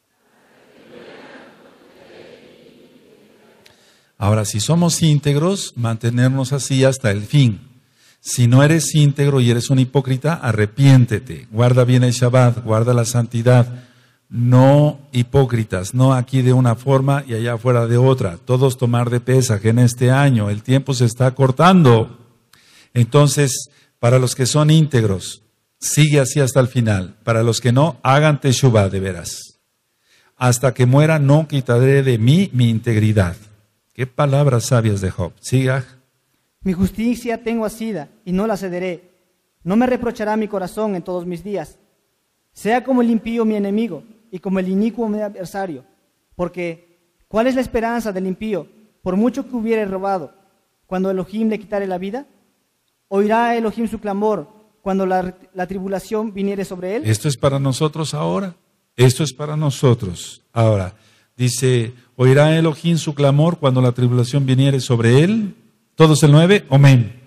Ahora, si somos íntegros, mantenernos así hasta el fin. Si no eres íntegro y eres un hipócrita, arrepiéntete, guarda bien el Shabbat, guarda la santidad. No hipócritas, no aquí de una forma y allá afuera de otra. Todos tomar de Pesaj en este año, el tiempo se está cortando. Entonces, para los que son íntegros, sigue así hasta el final. Para los que no, hagan teshuvah de veras. Hasta que muera, no quitaré de mí mi integridad. Qué palabras sabias de Job. Siga. Mi justicia tengo asida y no la cederé. No me reprochará mi corazón en todos mis días. Sea como el impío mi enemigo y como el inicuo mi adversario. Porque, ¿cuál es la esperanza del impío, por mucho que hubiere robado, cuando Elohim le quitare la vida? ¿Oirá Elohim su clamor cuando la tribulación viniere sobre él? Esto es para nosotros ahora. Esto es para nosotros ahora. Dice: ¿oirá Elohim su clamor cuando la tribulación viniere sobre él? Todos el 9, amén.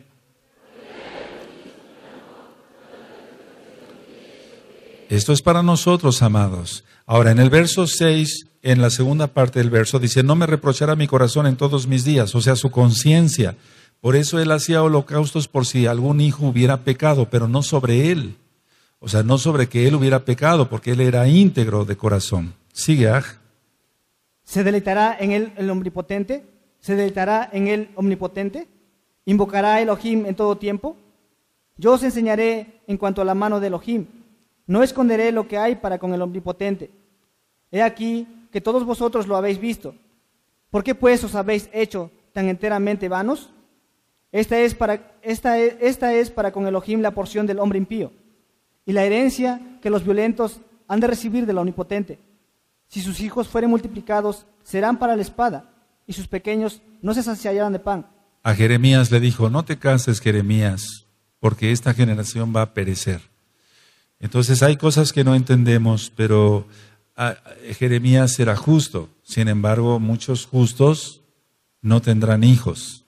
Esto es para nosotros, amados. Ahora, en el verso 6, en la segunda parte del verso, dice, no me reprochará mi corazón en todos mis días, o sea, su conciencia. Por eso él hacía holocaustos por si algún hijo hubiera pecado, pero no sobre él. O sea, no sobre que él hubiera pecado, porque él era íntegro de corazón. Sigue, ¿Se deleitará en él el omnipotente? ¿Se deleitará en él omnipotente? ¿Invocará a Elohim en todo tiempo? Yo os enseñaré en cuanto a la mano de Elohim. No esconderé lo que hay para con el omnipotente. He aquí que todos vosotros lo habéis visto. ¿Por qué pues os habéis hecho tan enteramente vanos? Esta es para con Elohim la porción del hombre impío, y la herencia que los violentos han de recibir del omnipotente. Si sus hijos fueren multiplicados, serán para la espada, y sus pequeños no se saciarán de pan. A Jeremías le dijo, no te canses, Jeremías, porque esta generación va a perecer. Entonces hay cosas que no entendemos, pero Jeremías era justo. Sin embargo, muchos justos no tendrán hijos.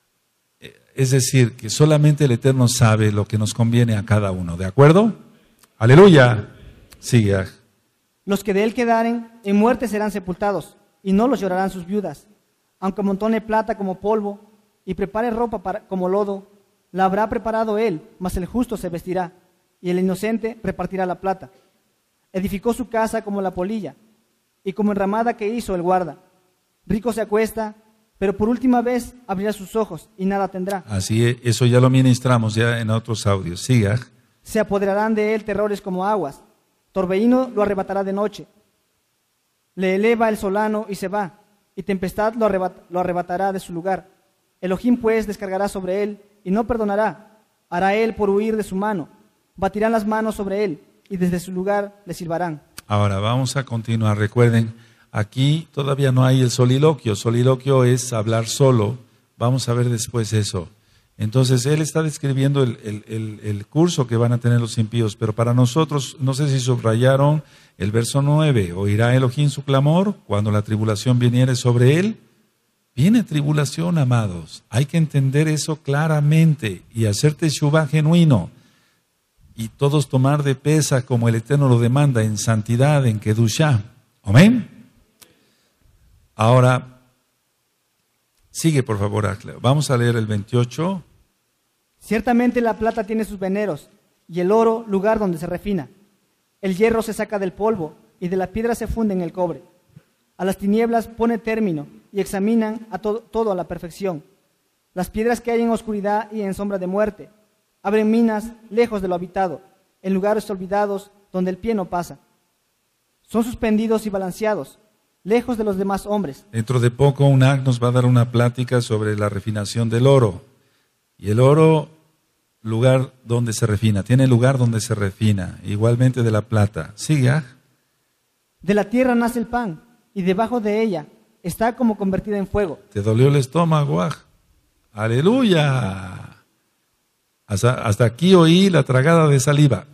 Es decir, que solamente el Eterno sabe lo que nos conviene a cada uno. ¿De acuerdo? ¡Aleluya! Sigue. Los que de él quedaren en muerte serán sepultados, y no los llorarán sus viudas. Aunque amontone plata como polvo, y prepare ropa como lodo, la habrá preparado él, mas el justo se vestirá, y el inocente repartirá la plata. Edificó su casa como la polilla, y como enramada que hizo el guarda. Rico se acuesta, pero por última vez abrirá sus ojos, y nada tendrá. Así es, eso ya lo ministramos ya en otros audios. Siga. Se apoderarán de él terrores como aguas. Torbellino lo arrebatará de noche. Le eleva el solano y se va, y tempestad lo arrebatará de su lugar. Elohim pues descargará sobre él, y no perdonará. Hará él por huir de su mano. Batirán las manos sobre él, y desde su lugar le silbarán. Ahora vamos a continuar. Recuerden, aquí todavía no hay el soliloquio. Soliloquio es hablar solo. Vamos a ver después eso. Entonces, él está describiendo el curso que van a tener los impíos, pero para nosotros, no sé si subrayaron el verso 9, ¿oirá Elohim su clamor cuando la tribulación viniere sobre él? Viene tribulación, amados. Hay que entender eso claramente y hacer teshuvá genuino. Y todos tomar de pesa como el Eterno lo demanda, en santidad, en kedushá. Amén. Ahora, sigue por favor, Ángel. Vamos a leer el 28. Ciertamente la plata tiene sus veneros, y el oro lugar donde se refina. El hierro se saca del polvo, y de la piedra se funde en el cobre. A las tinieblas pone término, y examinan a todo a la perfección. Las piedras que hay en oscuridad y en sombra de muerte, abren minas lejos de lo habitado, en lugares olvidados donde el pie no pasa. Son suspendidos y balanceados, lejos de los demás hombres. Dentro de poco UNAC nos va a dar una plática sobre la refinación del oro. Y el oro, lugar donde se refina, tiene lugar donde se refina, igualmente de la plata. Sigue. De la tierra nace el pan, y debajo de ella está como convertida en fuego. ¿Te dolió el estómago? ¡Aleluya! Hasta aquí oí la tragada de saliva.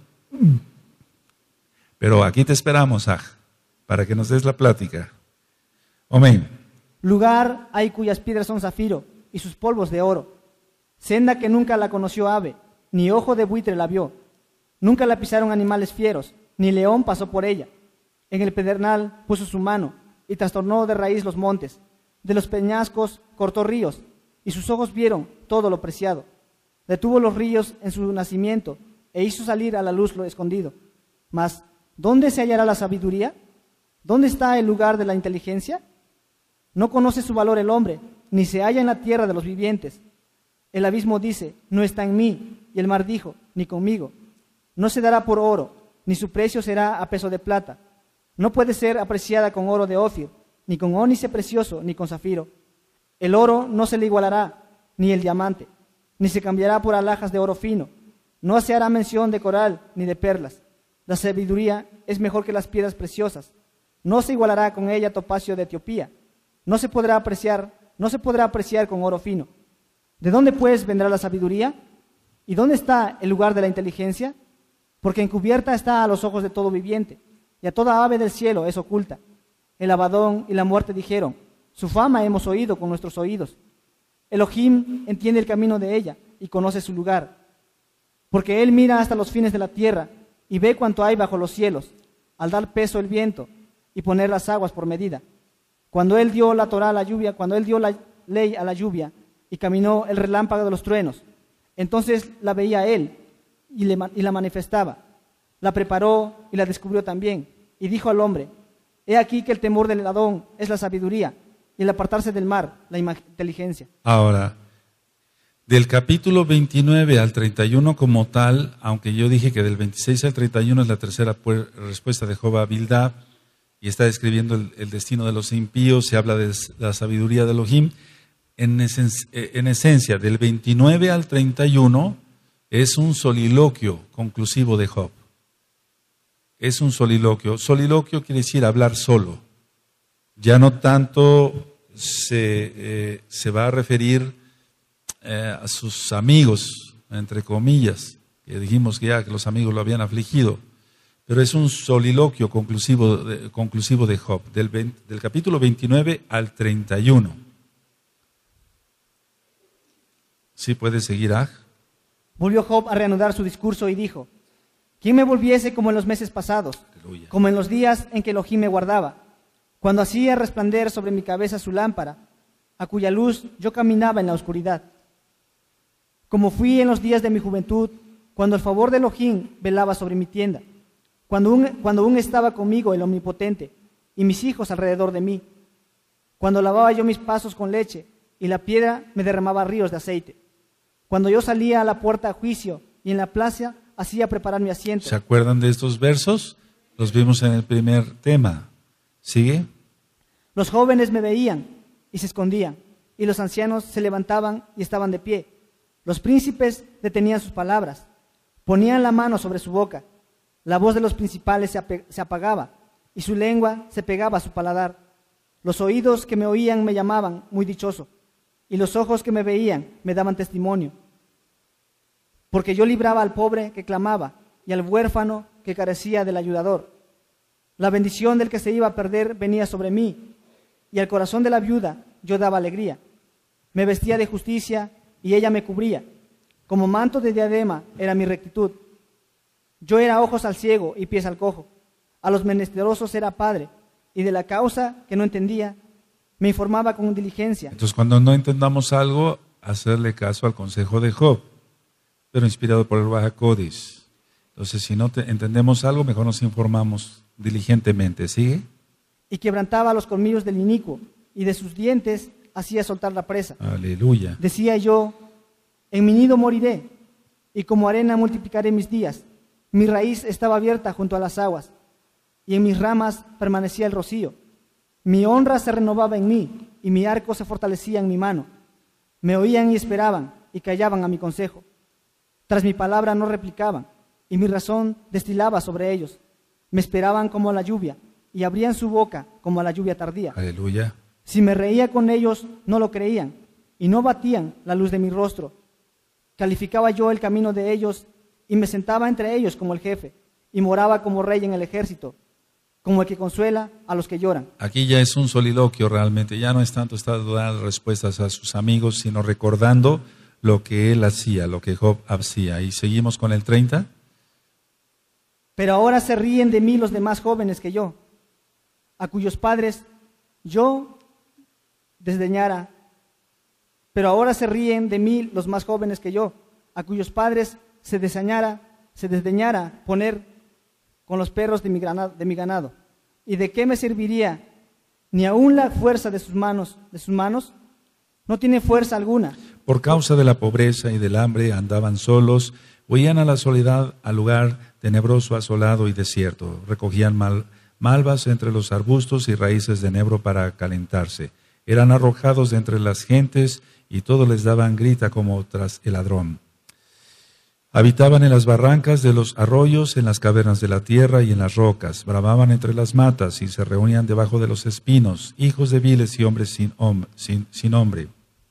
Pero aquí te esperamos, para que nos des la plática. Amén. Lugar hay cuyas piedras son zafiro y sus polvos de oro. Senda que nunca la conoció ave, ni ojo de buitre la vio. Nunca la pisaron animales fieros, ni león pasó por ella. En el pedernal puso su mano y trastornó de raíz los montes. De los peñascos cortó ríos, y sus ojos vieron todo lo preciado. Detuvo los ríos en su nacimiento e hizo salir a la luz lo escondido. Mas, ¿dónde se hallará la sabiduría? ¿Dónde está el lugar de la inteligencia? No conoce su valor el hombre, ni se halla en la tierra de los vivientes. El abismo dice, no está en mí, y el mar dijo, ni conmigo. No se dará por oro, ni su precio será a peso de plata. No puede ser apreciada con oro de Ofir, ni con ónice precioso, ni con zafiro. El oro no se le igualará, ni el diamante, ni se cambiará por alhajas de oro fino. No se hará mención de coral, ni de perlas. La sabiduría es mejor que las piedras preciosas. No se igualará con ella topacio de Etiopía. No se podrá apreciar con oro fino. ¿De dónde pues vendrá la sabiduría? ¿Y dónde está el lugar de la inteligencia? Porque encubierta está a los ojos de todo viviente, y a toda ave del cielo es oculta. El Abadón y la muerte dijeron, su fama hemos oído con nuestros oídos. Elohim entiende el camino de ella y conoce su lugar. Porque él mira hasta los fines de la tierra y ve cuanto hay bajo los cielos. Al dar peso el viento, y poner las aguas por medida. Cuando él dio la Torá a la lluvia, cuando él dio la ley a la lluvia y caminó el relámpago de los truenos, entonces la veía él y la manifestaba. La preparó y la descubrió también. Y dijo al hombre: he aquí que el temor del Adón es la sabiduría, y el apartarse del mar, la inteligencia. Ahora, del capítulo 29 al 31 como tal, aunque yo dije que del 26 al 31 es la tercera respuesta de Job a Bildad, y está describiendo el destino de los impíos, se habla de la sabiduría de Elohim, en esencia, del 29 al 31 es un soliloquio conclusivo de Job. Es un soliloquio. Soliloquio quiere decir hablar solo. Ya no tanto se va a referir a sus amigos, entre comillas, que dijimos que ya que los amigos lo habían afligido, pero es un soliloquio conclusivo de Job, del capítulo 29 al 31. ¿Sí puede seguir, Aj? Volvió Job a reanudar su discurso y dijo: ¿quién me volviese como en los meses pasados, Aleluya. como en los días en que Elohim me guardaba, cuando hacía resplandecer sobre mi cabeza su lámpara, a cuya luz yo caminaba en la oscuridad? Como fui en los días de mi juventud, cuando el favor de Elohim velaba sobre mi tienda, cuando aún estaba conmigo el Omnipotente y mis hijos alrededor de mí, cuando lavaba yo mis pasos con leche y la piedra me derramaba ríos de aceite, cuando yo salía a la puerta a juicio y en la plaza hacía preparar mi asiento. ¿Se acuerdan de estos versos? Los vimos en el primer tema. ¿Sigue? Los jóvenes me veían y se escondían, y los ancianos se levantaban y estaban de pie. Los príncipes detenían sus palabras, ponían la mano sobre su boca. La voz de los principales se apagaba, y su lengua se pegaba a su paladar. Los oídos que me oían me llamaban muy dichoso, y los ojos que me veían me daban testimonio. Porque yo libraba al pobre que clamaba, y al huérfano que carecía del ayudador. La bendición del que se iba a perder venía sobre mí, y al corazón de la viuda yo daba alegría. Me vestía de justicia, y ella me cubría. Como manto de diadema era mi rectitud. Yo era ojos al ciego y pies al cojo. A los menesterosos era padre, y de la causa que no entendía, me informaba con diligencia. Entonces, cuando no entendamos algo, hacerle caso al consejo de Job, pero inspirado por el Ruach HaKodesh. Entonces, si no entendemos algo, mejor nos informamos diligentemente. ¿Sigue? Y quebrantaba los colmillos del inicuo, y de sus dientes hacía soltar la presa. Aleluya. Decía yo: en mi nido moriré, y como arena multiplicaré mis días. Mi raíz estaba abierta junto a las aguas, y en mis ramas permanecía el rocío. Mi honra se renovaba en mí, y mi arco se fortalecía en mi mano. Me oían y esperaban, y callaban a mi consejo. Tras mi palabra no replicaban, y mi razón destilaba sobre ellos. Me esperaban como la lluvia, y abrían su boca como la lluvia tardía. Aleluya. Si me reía con ellos, no lo creían, y no batían la luz de mi rostro. Calificaba yo el camino de ellos, y me sentaba entre ellos como el jefe, y moraba como rey en el ejército, como el que consuela a los que lloran. Aquí ya es un soliloquio realmente, ya no es tanto estar dando respuestas a sus amigos, sino recordando lo que él hacía, lo que Job hacía. Y seguimos con el 30. Pero ahora se ríen de mí los demás jóvenes que yo, a cuyos padres yo desdeñara. Pero ahora se ríen de mí los más jóvenes que yo, a cuyos padres se desdeñara poner con los perros de mi ganado. ¿Y de qué me serviría? Ni aun la fuerza de sus manos no tiene fuerza alguna. Por causa de la pobreza y del hambre andaban solos, huían a la soledad, al lugar tenebroso, asolado y desierto. Recogían malvas entre los arbustos y raíces de enebro para calentarse. Eran arrojados de entre las gentes y todos les daban grita como tras el ladrón. Habitaban en las barrancas de los arroyos, en las cavernas de la tierra y en las rocas. Bramaban entre las matas y se reunían debajo de los espinos, hijos de viles y hombres sin hombre,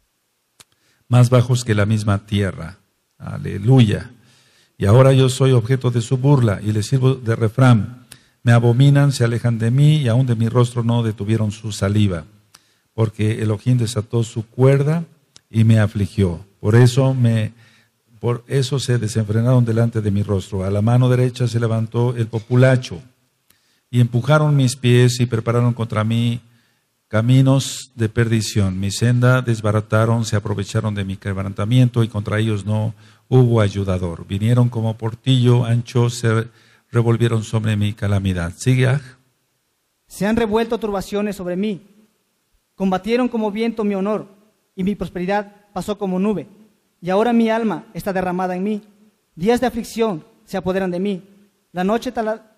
más bajos que la misma tierra. Aleluya. Y ahora yo soy objeto de su burla y les sirvo de refrán. Me abominan, se alejan de mí y aún de mi rostro no detuvieron su saliva. Porque Elohim desató su cuerda y me afligió. Por eso se desenfrenaron delante de mi rostro. A la mano derecha se levantó el populacho. y empujaron mis pies y prepararon contra mí caminos de perdición. Mi senda desbarataron, se aprovecharon de mi quebrantamiento y contra ellos no hubo ayudador. Vinieron como portillo ancho, se revolvieron sobre mi calamidad. Sigue. Se han revuelto turbaciones sobre mí. Combatieron como viento mi honor y mi prosperidad pasó como nube. Y ahora mi alma está derramada en mí. Días de aflicción se apoderan de mí. La noche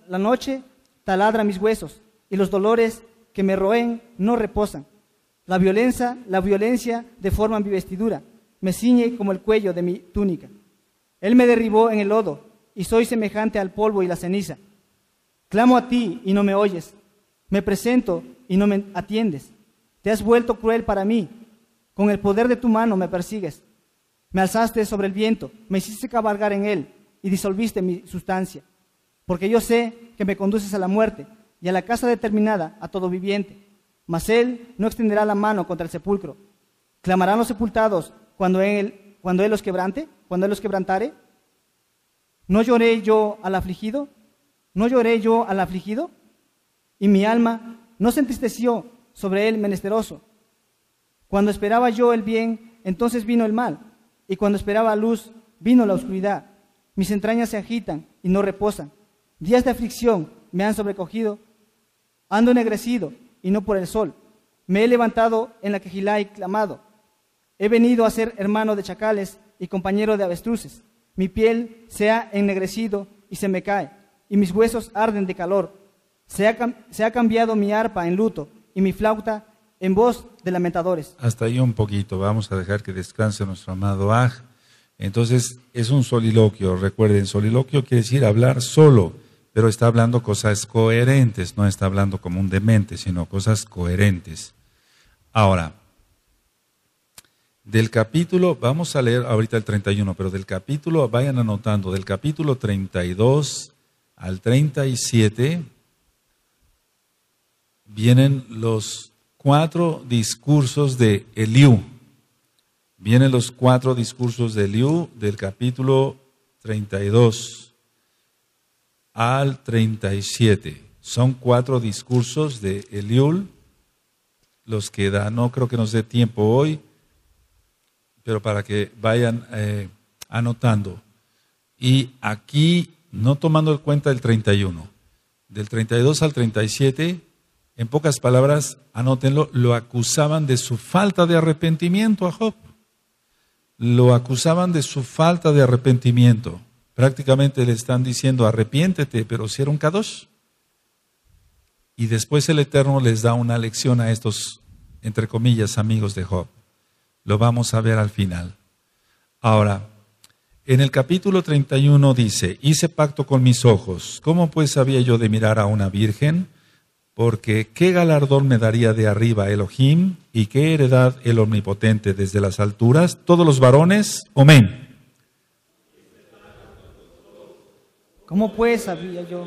taladra mis huesos y los dolores que me roen no reposan. La violencia deforma mi vestidura, me ciñe como el cuello de mi túnica. Él me derribó en el lodo y soy semejante al polvo y la ceniza. Clamo a ti y no me oyes, me presento y no me atiendes. Te has vuelto cruel para mí, con el poder de tu mano me persigues. Me alzaste sobre el viento, me hiciste cabalgar en él y disolviste mi sustancia. Porque yo sé que me conduces a la muerte y a la casa determinada a todo viviente. Mas él no extenderá la mano contra el sepulcro. ¿Clamarán los sepultados cuando él los quebrantare? ¿No lloré yo al afligido? ¿No lloré yo al afligido? Y mi alma no se entristeció sobre él menesteroso. Cuando esperaba yo el bien, entonces vino el mal. Y cuando esperaba luz, vino la oscuridad. Mis entrañas se agitan y no reposan. Días de aflicción me han sobrecogido. Ando ennegrecido y no por el sol. Me he levantado en la quejilá y clamado. He venido a ser hermano de chacales y compañero de avestruces. Mi piel se ha ennegrecido y se me cae, y mis huesos arden de calor. Se ha cambiado mi arpa en luto y mi flauta en voz de lamentadores. Hasta ahí un poquito, vamos a dejar que descanse nuestro amado Aj. Entonces es un soliloquio, recuerden, soliloquio quiere decir hablar solo, pero está hablando cosas coherentes, no está hablando como un demente, sino cosas coherentes. Ahora, del capítulo, vamos a leer ahorita el 31, pero del capítulo, vayan anotando, del capítulo 32 al 37, vienen los 4 discursos de Eliú. Vienen los 4 discursos de Eliú del capítulo 32 al 37. Son 4 discursos de Eliú, los que da, no creo que nos dé tiempo hoy, pero para que vayan anotando. Y aquí, no tomando en cuenta el 31, del 32 al 37, en pocas palabras, anótenlo, lo acusaban de su falta de arrepentimiento a Job. Lo acusaban de su falta de arrepentimiento. Prácticamente le están diciendo, arrepiéntete, pero si era un kadosh. Y después el Eterno les da una lección a estos, entre comillas, amigos de Job. Lo vamos a ver al final. Ahora, en el capítulo 31 dice, hice pacto con mis ojos. ¿Cómo pues había yo de mirar a una virgen? Porque ¿qué galardón me daría de arriba Elohim y qué heredad el Omnipotente desde las alturas? Todos los varones, amén. ¿Cómo pues sabía yo?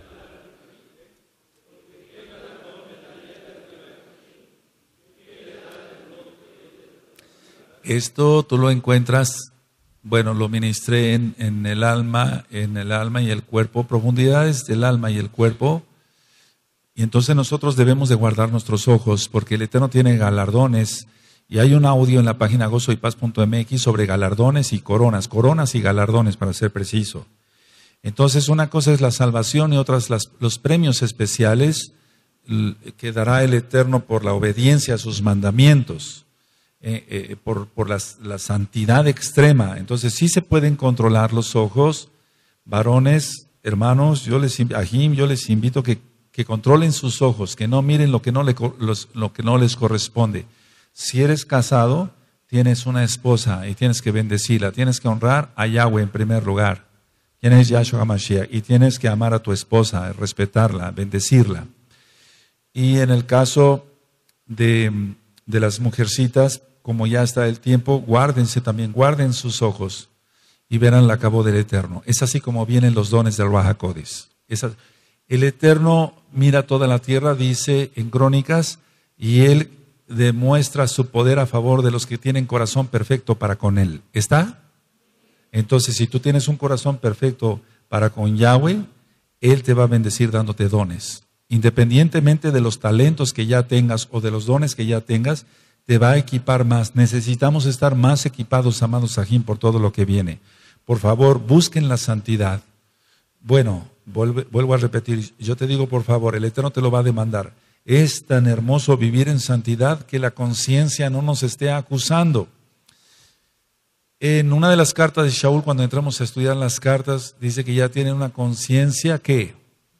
Esto tú lo encuentras, bueno, lo ministré en el alma y el cuerpo, profundidades del alma y el cuerpo. Y entonces nosotros debemos de guardar nuestros ojos porque el Eterno tiene galardones. Y hay un audio en la página gozoypaz.mx sobre galardones y coronas y galardones para ser preciso. Entonces una cosa es la salvación y otras los premios especiales que dará el Eterno por la obediencia a sus mandamientos, por la santidad extrema. Entonces sí se pueden controlar los ojos, varones, hermanos, yo les invito que controlen sus ojos, que no miren lo que no les corresponde. Si eres casado, tienes una esposa y tienes que bendecirla, tienes que honrar a Yahweh en primer lugar, quien es Yahshua HaMashiach, y tienes que amar a tu esposa, respetarla, bendecirla. Y en el caso de las mujercitas, como ya está el tiempo, guarden sus ojos y verán la cabo del Eterno. Es así como vienen los dones del Ruach HaKodesh. El Eterno mira toda la tierra, dice en Crónicas, y Él demuestra su poder a favor de los que tienen corazón perfecto para con Él. ¿Está? Entonces, si tú tienes un corazón perfecto para con Yahweh, Él te va a bendecir dándote dones. Independientemente de los talentos que ya tengas o de los dones que ya tengas, te va a equipar más. Necesitamos estar más equipados, amados Sajín, por todo lo que viene. Por favor, busquen la santidad. Bueno, vuelvo a repetir, yo te digo por favor, el Eterno te lo va a demandar. Es tan hermoso vivir en santidad que la conciencia no nos esté acusando. En una de las cartas de Shaul, cuando entramos a estudiar las cartas, dice que ya tienen una conciencia que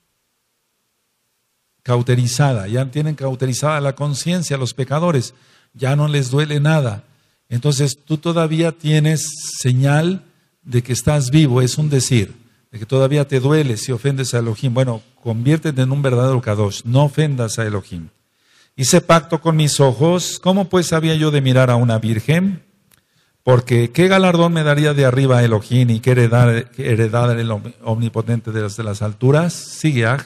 cauterizada, ya tienen cauterizada la conciencia los pecadores, ya no les duele nada. Entonces tú todavía tienes señal de que estás vivo, es un decir, de que todavía te duele si ofendes a Elohim. Bueno, conviértete en un verdadero Kadosh, no ofendas a Elohim. Hice pacto con mis ojos, ¿cómo pues había yo de mirar a una virgen? Porque ¿qué galardón me daría de arriba Elohim y qué heredad el omnipotente desde las alturas? Sigue, Aj.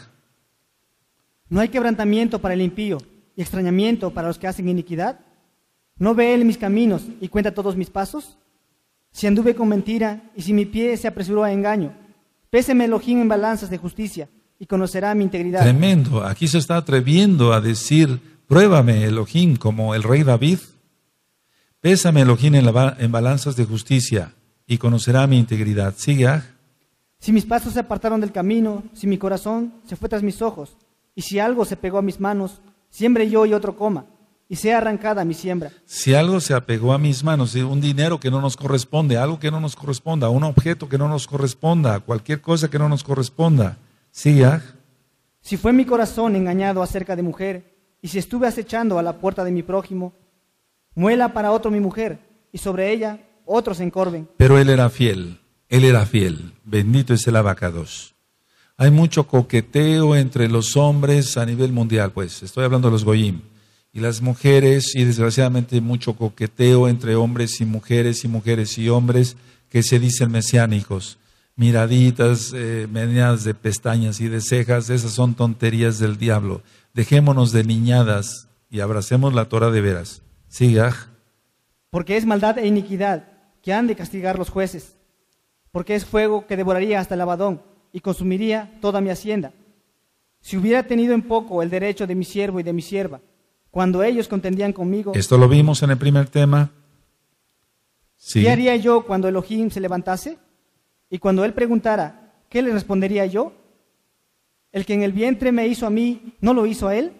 ¿No hay quebrantamiento para el impío y extrañamiento para los que hacen iniquidad? ¿No ve él mis caminos y cuenta todos mis pasos? Si anduve con mentira y si mi pie se apresuró a engaño, péseme Elohim en balanzas de justicia y conocerá mi integridad. Tremendo, aquí se está atreviendo a decir, pruébame Elohim como el rey David. Pésame Elohim en balanzas de justicia y conocerá mi integridad. Sigue, Aj. Si mis pasos se apartaron del camino, si mi corazón se fue tras mis ojos, y si algo se pegó a mis manos, siembre yo y otro coma, y sea arrancada mi siembra. Si algo se apegó a mis manos, un dinero que no nos corresponde, algo que no nos corresponda, un objeto que no nos corresponda, cualquier cosa que no nos corresponda. Sigue, Aj. Si fue mi corazón engañado acerca de mujer, y si estuve acechando a la puerta de mi prójimo, muela para otro mi mujer, y sobre ella otros se encorven. Pero él era fiel, bendito es el Abacados. Hay mucho coqueteo entre los hombres a nivel mundial, pues, estoy hablando de los Goyim, y las mujeres, y desgraciadamente mucho coqueteo entre hombres y mujeres y hombres que se dicen mesiánicos. Miraditas, meneadas de pestañas y de cejas, esas son tonterías del diablo. Dejémonos de niñadas y abracemos la Torah de veras. Sigue. Porque es maldad e iniquidad que han de castigar los jueces, porque es fuego que devoraría hasta el Abadón y consumiría toda mi hacienda. Si hubiera tenido en poco el derecho de mi siervo y de mi sierva, cuando ellos contendían conmigo. Esto lo vimos en el primer tema. ¿Qué haría yo cuando Elohim se levantase? Y cuando él preguntara, ¿qué le respondería yo? El que en el vientre me hizo a mí, ¿no lo hizo a él?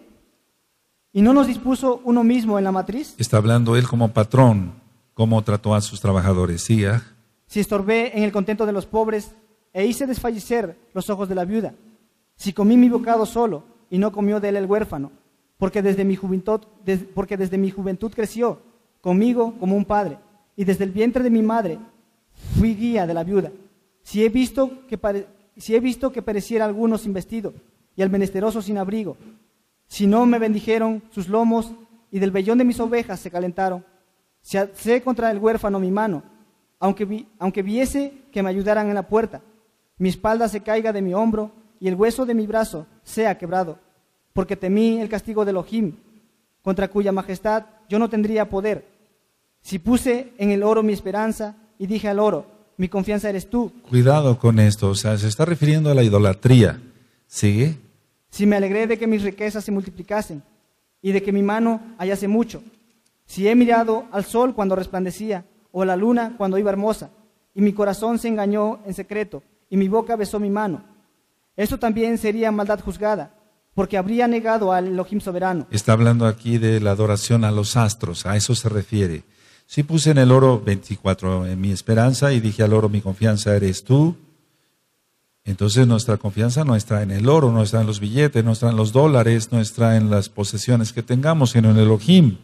¿Y no nos dispuso uno mismo en la matriz? Está hablando él como patrón, cómo trató a sus trabajadores. Sí, Si estorbé en el contento de los pobres e hice desfallecer los ojos de la viuda. Si comí mi bocado solo y no comió de él el huérfano, porque desde mi juventud creció conmigo como un padre, y desde el vientre de mi madre fui guía de la viuda. Si he visto que pereciera alguno sin vestido y al menesteroso sin abrigo, si no me bendijeron sus lomos y del vellón de mis ovejas se calentaron, si alcé contra el huérfano mi mano, aunque viese que me ayudaran en la puerta, mi espalda se caiga de mi hombro y el hueso de mi brazo sea quebrado, porque temí el castigo de Elohim, contra cuya majestad yo no tendría poder. Si puse en el oro mi esperanza y dije al oro, mi confianza eres tú. Cuidado con esto, o sea, se está refiriendo a la idolatría. ¿Sigue? Si me alegré de que mis riquezas se multiplicasen y de que mi mano hallase mucho. Si he mirado al sol cuando resplandecía o a la luna cuando iba hermosa, y mi corazón se engañó en secreto y mi boca besó mi mano. Eso también sería maldad juzgada, porque habría negado al Elohim soberano. Está hablando aquí de la adoración a los astros, a eso se refiere. Si puse en el oro 24 en mi esperanza y dije al oro mi confianza eres tú, entonces nuestra confianza no está en el oro, no está en los billetes, no está en los dólares, no está en las posesiones que tengamos, sino en el Elohim.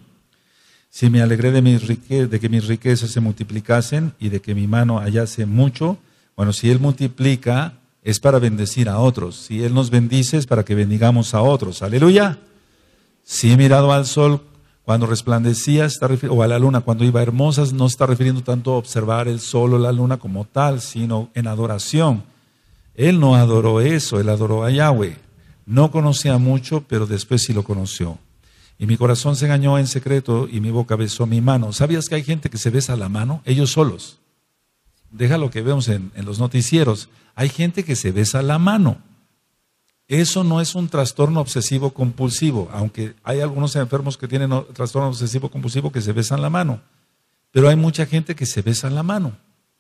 Si me alegré de que mis riquezas se multiplicasen y de que mi mano hallase mucho, bueno, si Él multiplica es para bendecir a otros. Si Él nos bendice es para que bendigamos a otros. ¡Aleluya! Si he mirado al sol cuando resplandecía, o a la luna cuando iba hermosas, no está refiriendo tanto a observar el sol o la luna como tal, sino en adoración. Él no adoró eso, él adoró a Yahweh. No conocía mucho, pero después sí lo conoció. Y mi corazón se engañó en secreto y mi boca besó mi mano. ¿Sabías que hay gente que se besa la mano? Ellos solos. Deja lo que vemos en los noticieros. Hay gente que se besa la mano. Eso no es un trastorno obsesivo compulsivo, aunque hay algunos enfermos que tienen trastorno obsesivo compulsivo que se besan la mano, pero hay mucha gente que se besa la mano.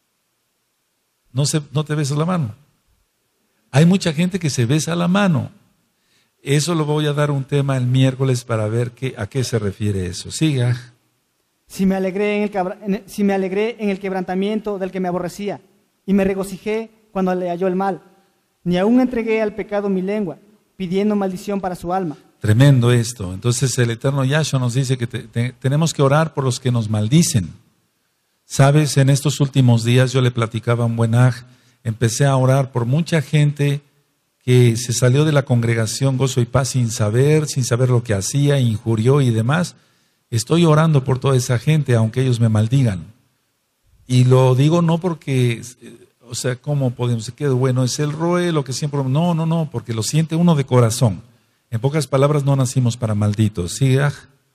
No te besas la mano. Hay mucha gente que se besa la mano. Eso lo voy a dar un tema el miércoles para ver a qué se refiere eso. Siga. Si me alegré en el quebrantamiento del que me aborrecía, y me regocijé cuando le halló el mal, ni aún entregué al pecado mi lengua, pidiendo maldición para su alma. Tremendo esto. Entonces el Eterno Yahshua nos dice que tenemos que orar por los que nos maldicen. Sabes, en estos últimos días yo le platicaba a un buen aj, empecé a orar por mucha gente que se salió de la congregación Gozo y Paz sin saber lo que hacía, injurió y demás. Estoy orando por toda esa gente, aunque ellos me maldigan. Y lo digo no porque, ¿cómo podemos decir que bueno es el roe, lo que siempre? No, porque lo siente uno de corazón. En pocas palabras, no nacimos para malditos. ¿Sí, aj?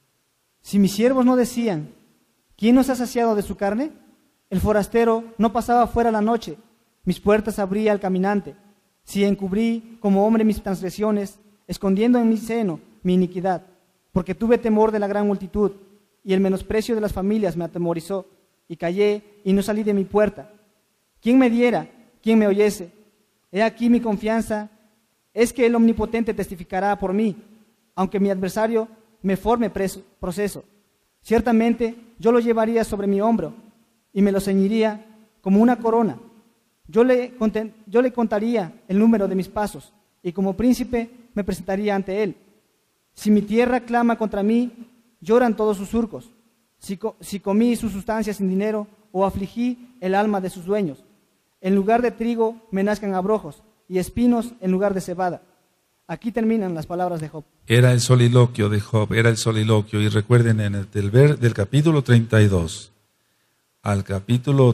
Si mis siervos no decían, ¿quién nos ha saciado de su carne? El forastero no pasaba fuera la noche, mis puertas abría al caminante. Si encubrí como hombre mis transgresiones, escondiendo en mi seno mi iniquidad, porque tuve temor de la gran multitud, y el menosprecio de las familias me atemorizó, y callé y no salí de mi puerta. ¿Quién me diera? ¿Quién me oyese? He aquí mi confianza, es que el Omnipotente testificará por mí, aunque mi adversario me forme proceso. Ciertamente yo lo llevaría sobre mi hombro, y me lo ceñiría como una corona. Yo le contaría el número de mis pasos, y como príncipe me presentaría ante él. Si mi tierra clama contra mí, lloran todos sus surcos. Si comí su sustancia sin dinero, o afligí el alma de sus dueños. En lugar de trigo me nazcan abrojos, y espinos en lugar de cebada. Aquí terminan las palabras de Job. Era el soliloquio de Job, era el soliloquio. Y recuerden, del capítulo 32 al capítulo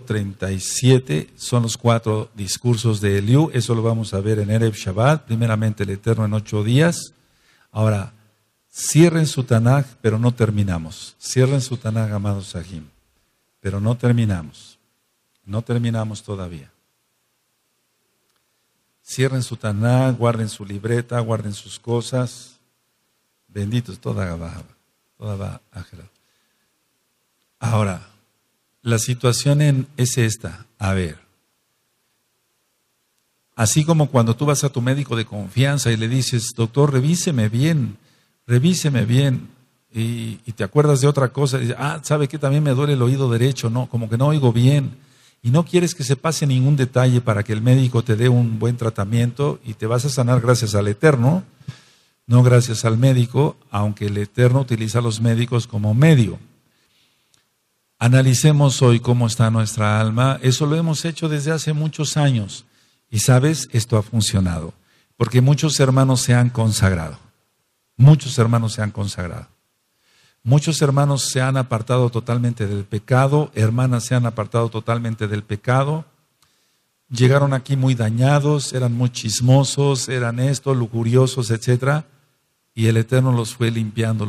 37 son los 4 discursos de Eliú. Eso lo vamos a ver en Erev Shabbat. Primeramente el Eterno en 8 días. Ahora, cierren su Tanaj, pero no terminamos. Cierren su Tanaj, amados Sahim, pero no terminamos. No terminamos todavía. Cierren su Tanaj, guarden su libreta, guarden sus cosas. Benditos, toda va ángela. Ahora, la situación es esta. A ver, así como cuando tú vas a tu médico de confianza y le dices, doctor, revíseme bien, y te acuerdas de otra cosa, y dices, ¿sabe qué? También me duele el oído derecho, no, como que no oigo bien, y no quieres que se pase ningún detalle para que el médico te dé un buen tratamiento y te vas a sanar gracias al Eterno, no gracias al médico, aunque el Eterno utiliza a los médicos como medio. Analicemos hoy cómo está nuestra alma. Eso lo hemos hecho desde hace muchos años. Y sabes, esto ha funcionado. Porque muchos hermanos se han consagrado. Muchos hermanos se han consagrado. Muchos hermanos se han apartado totalmente del pecado. Hermanas se han apartado totalmente del pecado. Llegaron aquí muy dañados, eran muy chismosos, eran lujuriosos, etc. Y el Eterno los fue limpiando.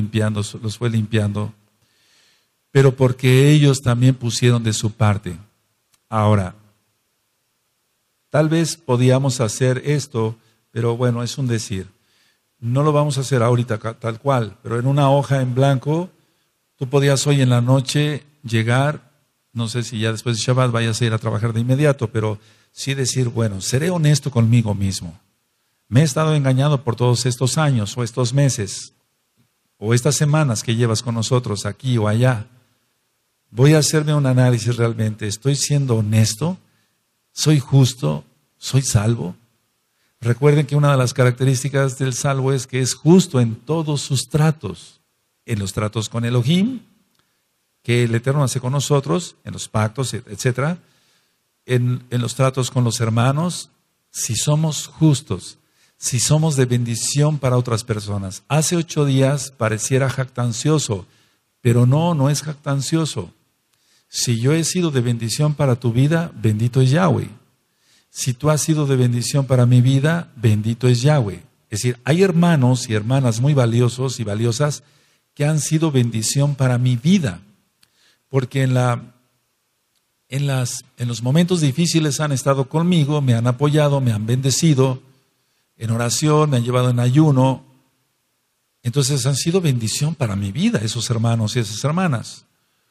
Pero porque ellos también pusieron de su parte. Ahora, tal vez podíamos hacer esto, pero bueno, es un decir. No lo vamos a hacer ahorita tal cual, pero en una hoja en blanco, tú podías hoy en la noche llegar, no sé si ya después de Shabbat vayas a ir a trabajar de inmediato, pero sí decir, bueno, seré honesto conmigo mismo. Me he estado engañado por todos estos años o estos meses o estas semanas que llevas con nosotros aquí o allá. Voy a hacerme un análisis realmente. ¿Estoy siendo honesto? ¿Soy justo? ¿Soy salvo? Recuerden que una de las características del salvo es que es justo en todos sus tratos. En los tratos con Elohim, que el Eterno hace con nosotros, en los pactos, etc. En los tratos con los hermanos, si somos justos, si somos de bendición para otras personas. Hace 8 días pareciera jactancioso, pero no es jactancioso. Si yo he sido de bendición para tu vida, bendito es Yahweh. Si tú has sido de bendición para mi vida, bendito es Yahweh. Es decir, hay hermanos y hermanas muy valiosos y valiosas que han sido bendición para mi vida. Porque en los momentos difíciles han estado conmigo, me han apoyado, me han bendecido, en oración, me han llevado en ayuno. Entonces han sido bendición para mi vida esos hermanos y esas hermanas.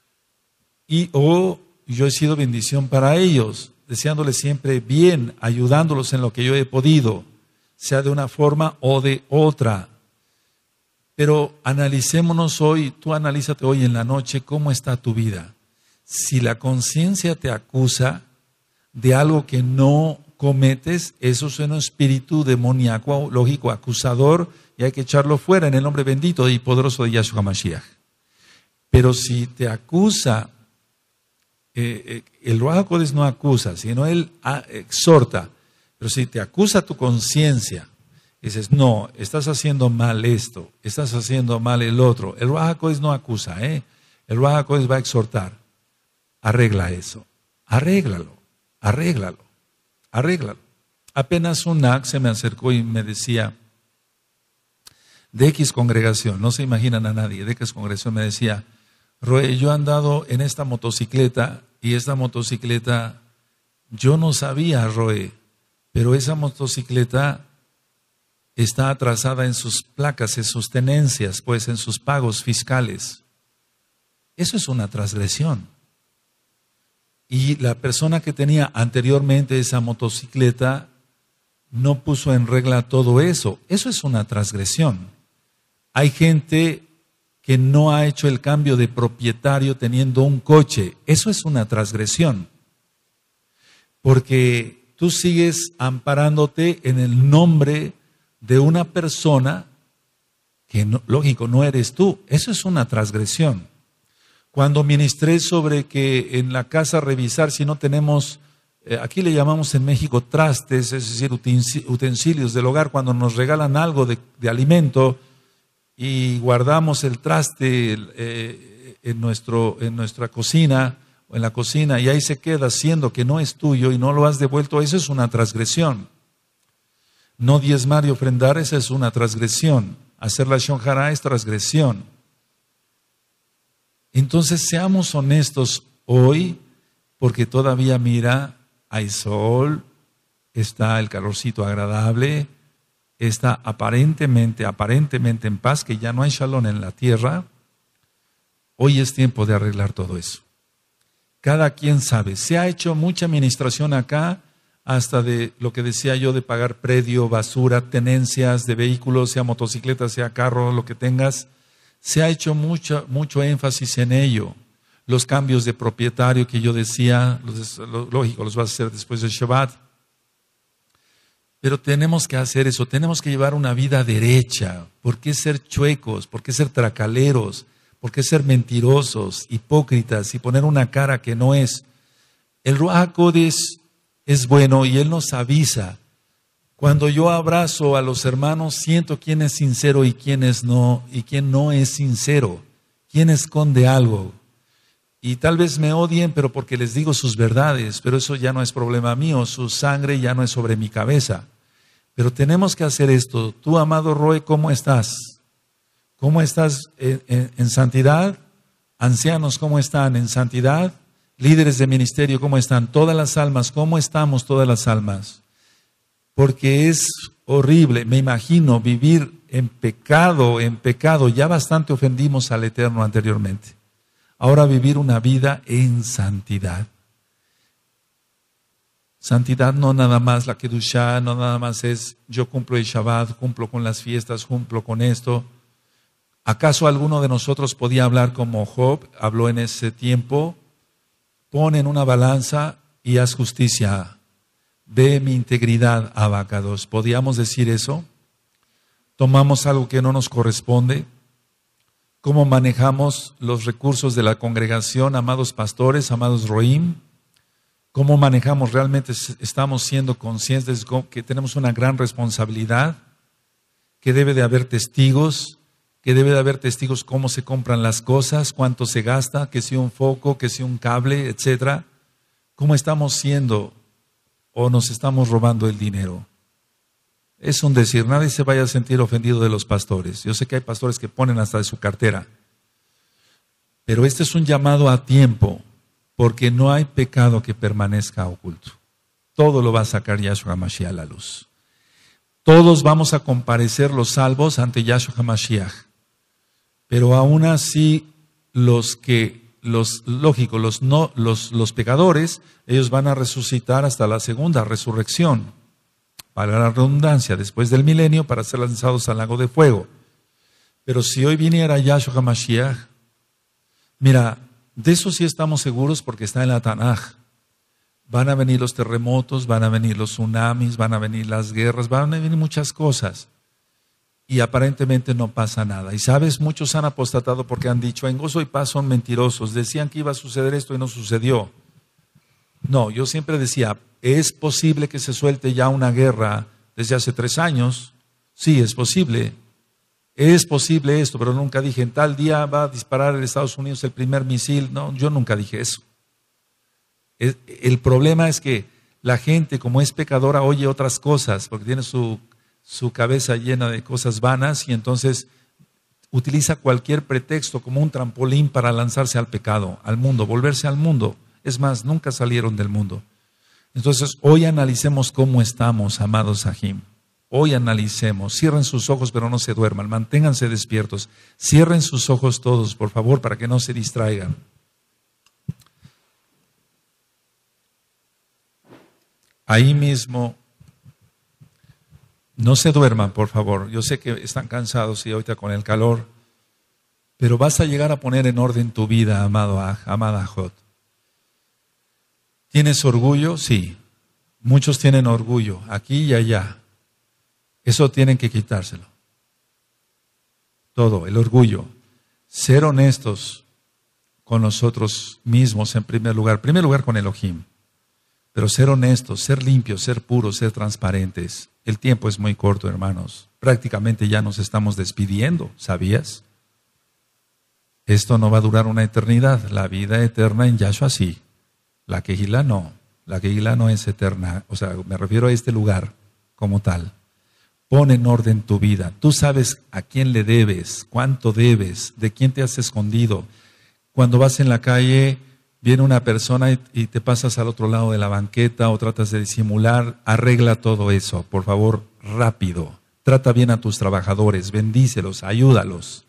Yo he sido bendición para ellos, deseándoles siempre bien, ayudándolos en lo que yo he podido, sea de una forma o de otra. Pero analicémonos hoy, tú analízate hoy en la noche cómo está tu vida. Si la conciencia te acusa de algo que no cometes, eso es un espíritu demoníaco, lógico, acusador, y hay que echarlo fuera en el nombre bendito y poderoso de Yahshua Mashiach. Pero si te acusa, el Ruach HaKodesh no acusa, sino él exhorta. Pero si te acusa tu conciencia, dices, no, estás haciendo mal esto, estás haciendo mal el otro. El Ruach HaKodesh no acusa, El Ruach HaKodesh va a exhortar. Arregla eso, arréglalo. Apenas un NAC se me acercó y me decía, de X congregación, no se imaginan a nadie, de X congregación me decía, Roe, yo he andado en esta motocicleta y esta motocicleta, yo no sabía, Roe, pero esa motocicleta está atrasada en sus placas, en sus tenencias, pues en sus pagos fiscales. Eso es una transgresión. Y la persona que tenía anteriormente esa motocicleta no puso en regla todo eso. Eso es una transgresión. Hay gente que no ha hecho el cambio de propietario teniendo un coche. Eso es una transgresión. Porque tú sigues amparándote en el nombre de una persona que, no, lógico, no eres tú. Eso es una transgresión. Cuando ministré sobre que en la casa revisar si no tenemos, aquí le llamamos en México trastes, es decir, utensilios del hogar, cuando nos regalan algo de alimento y guardamos el traste en nuestra cocina o en la cocina y ahí se queda siendo que no es tuyo y no lo has devuelto, eso es una transgresión. No diezmar y ofrendar, esa es una transgresión. Hacer la Shon Hara es transgresión. Entonces seamos honestos hoy, porque todavía mira, hay sol, está el calorcito agradable, está aparentemente en paz, que ya no hay shalom en la tierra. Hoy es tiempo de arreglar todo eso. Cada quien sabe, se ha hecho mucha administración acá, hasta de lo que decía yo de pagar predio, basura, tenencias de vehículos, sea motocicleta, sea carro, lo que tengas. Se ha hecho mucho énfasis en ello. Los cambios de propietario que yo decía, lógico, los vas a hacer después del Shabbat. Pero tenemos que hacer eso, tenemos que llevar una vida derecha. ¿Por qué ser chuecos? ¿Por qué ser tracaleros? ¿Por qué ser mentirosos, hipócritas y poner una cara que no es? El Ruach HaKodesh es bueno y Él nos avisa. Cuando yo abrazo a los hermanos, siento quién es sincero y quién no es sincero, quién esconde algo. Y tal vez me odien, pero porque les digo sus verdades, pero eso ya no es problema mío, su sangre ya no es sobre mi cabeza. Pero tenemos que hacer esto. Tú, amado Roe, ¿cómo estás? ¿Cómo estás en santidad? Ancianos, ¿cómo están en santidad? Líderes de ministerio, ¿cómo están? Todas las almas, ¿cómo estamos todas las almas? Porque es horrible, me imagino, vivir en pecado. Ya bastante ofendimos al Eterno anteriormente. Ahora vivir una vida en santidad. Santidad no nada más la Kedushá, no nada más es yo cumplo el Shabbat, cumplo con las fiestas, cumplo con esto. ¿Acaso alguno de nosotros podía hablar como Job habló en ese tiempo? Pon en una balanza y haz justicia. Ve mi integridad, Abacados. ¿Podíamos decir eso? ¿Tomamos algo que no nos corresponde? ¿Cómo manejamos los recursos de la congregación, amados pastores, amados Roim? ¿Cómo manejamos? ¿Realmente estamos siendo conscientes de que tenemos una gran responsabilidad? Que debe de haber testigos, cómo se compran las cosas, cuánto se gasta, que si un foco, que si un cable, etcétera. ¿Cómo estamos siendo o nos estamos robando el dinero? Es un decir, nadie se vaya a sentir ofendido de los pastores. Yo sé que hay pastores que ponen hasta de su cartera. Pero este es un llamado a tiempo, porque no hay pecado que permanezca oculto. Todo lo va a sacar Yahshua Mashiach a la luz. Todos vamos a comparecer los salvos ante Yahshua HaMashiach. Pero aún así, los pecadores, ellos van a resucitar hasta la segunda resurrección, para la redundancia, después del milenio, para ser lanzados al lago de fuego. Pero si hoy viniera Yahshua HaMashiach, mira, de eso sí estamos seguros porque está en la Tanaj. Van a venir los terremotos, van a venir los tsunamis, van a venir las guerras, van a venir muchas cosas. Y aparentemente no pasa nada. Y sabes, muchos han apostatado porque han dicho, en gozo y paz son mentirosos. Decían que iba a suceder esto y no sucedió. No, yo siempre decía, ¿es posible que se suelte ya una guerra desde hace 3 años? Sí, es posible. Es posible esto, pero nunca dije, en tal día va a disparar en Estados Unidos el primer misil. No, yo nunca dije eso. El problema es que la gente, como es pecadora, oye otras cosas, porque tiene su cabeza llena de cosas vanas y entonces utiliza cualquier pretexto como un trampolín para lanzarse al pecado, al mundo, volverse al mundo. Es más, nunca salieron del mundo. Entonces, hoy analicemos cómo estamos, amados Sahim. Hoy analicemos. Cierren sus ojos, pero no se duerman. Manténganse despiertos. Cierren sus ojos todos, por favor, para que no se distraigan. Ahí mismo, no se duerman, por favor. Yo sé que están cansados y ahorita con el calor, pero vas a llegar a poner en orden tu vida, amada Ajot. ¿Tienes orgullo? Sí. Muchos tienen orgullo, aquí y allá. Eso tienen que quitárselo. Todo, el orgullo. Ser honestos con nosotros mismos en primer lugar con Elohim. Pero ser honestos, ser limpios, ser puros, ser transparentes. El tiempo es muy corto, hermanos. Prácticamente ya nos estamos despidiendo, ¿sabías? Esto no va a durar una eternidad. La vida eterna en Yahshua sí. La Kehilá no. La Kehilá no es eterna. O sea, me refiero a este lugar como tal. Pon en orden tu vida. Tú sabes a quién le debes, cuánto debes, de quién te has escondido. Cuando vas en la calle, viene una persona y te pasas al otro lado de la banqueta o tratas de disimular, arregla todo eso, por favor, rápido. Trata bien a tus trabajadores, bendícelos, ayúdalos,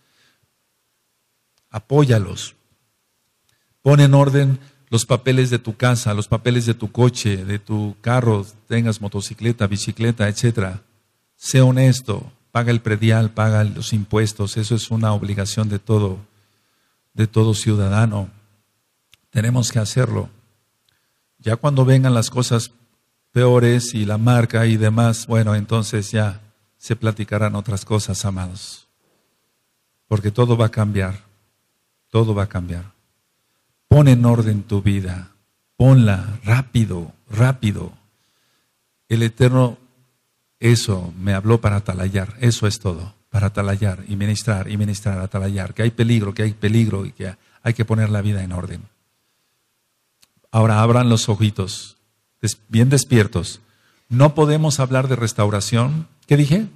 apóyalos. Pon en orden los papeles de tu casa, los papeles de tu coche, de tu carro, tengas motocicleta, bicicleta, etcétera. Sé honesto, paga el predial, paga los impuestos, eso es una obligación de todo ciudadano. Tenemos que hacerlo. Ya cuando vengan las cosas peores y la marca y demás, bueno, entonces ya se platicarán otras cosas, amados. Porque todo va a cambiar. Todo va a cambiar. Pon en orden tu vida. Ponla rápido, rápido. El Eterno, eso me habló para atalayar. Eso es todo. Para atalayar y ministrar, atalayar. Que hay peligro y que hay que poner la vida en orden. Ahora abran los ojitos, bien despiertos. No podemos hablar de restauración. ¿Qué dije?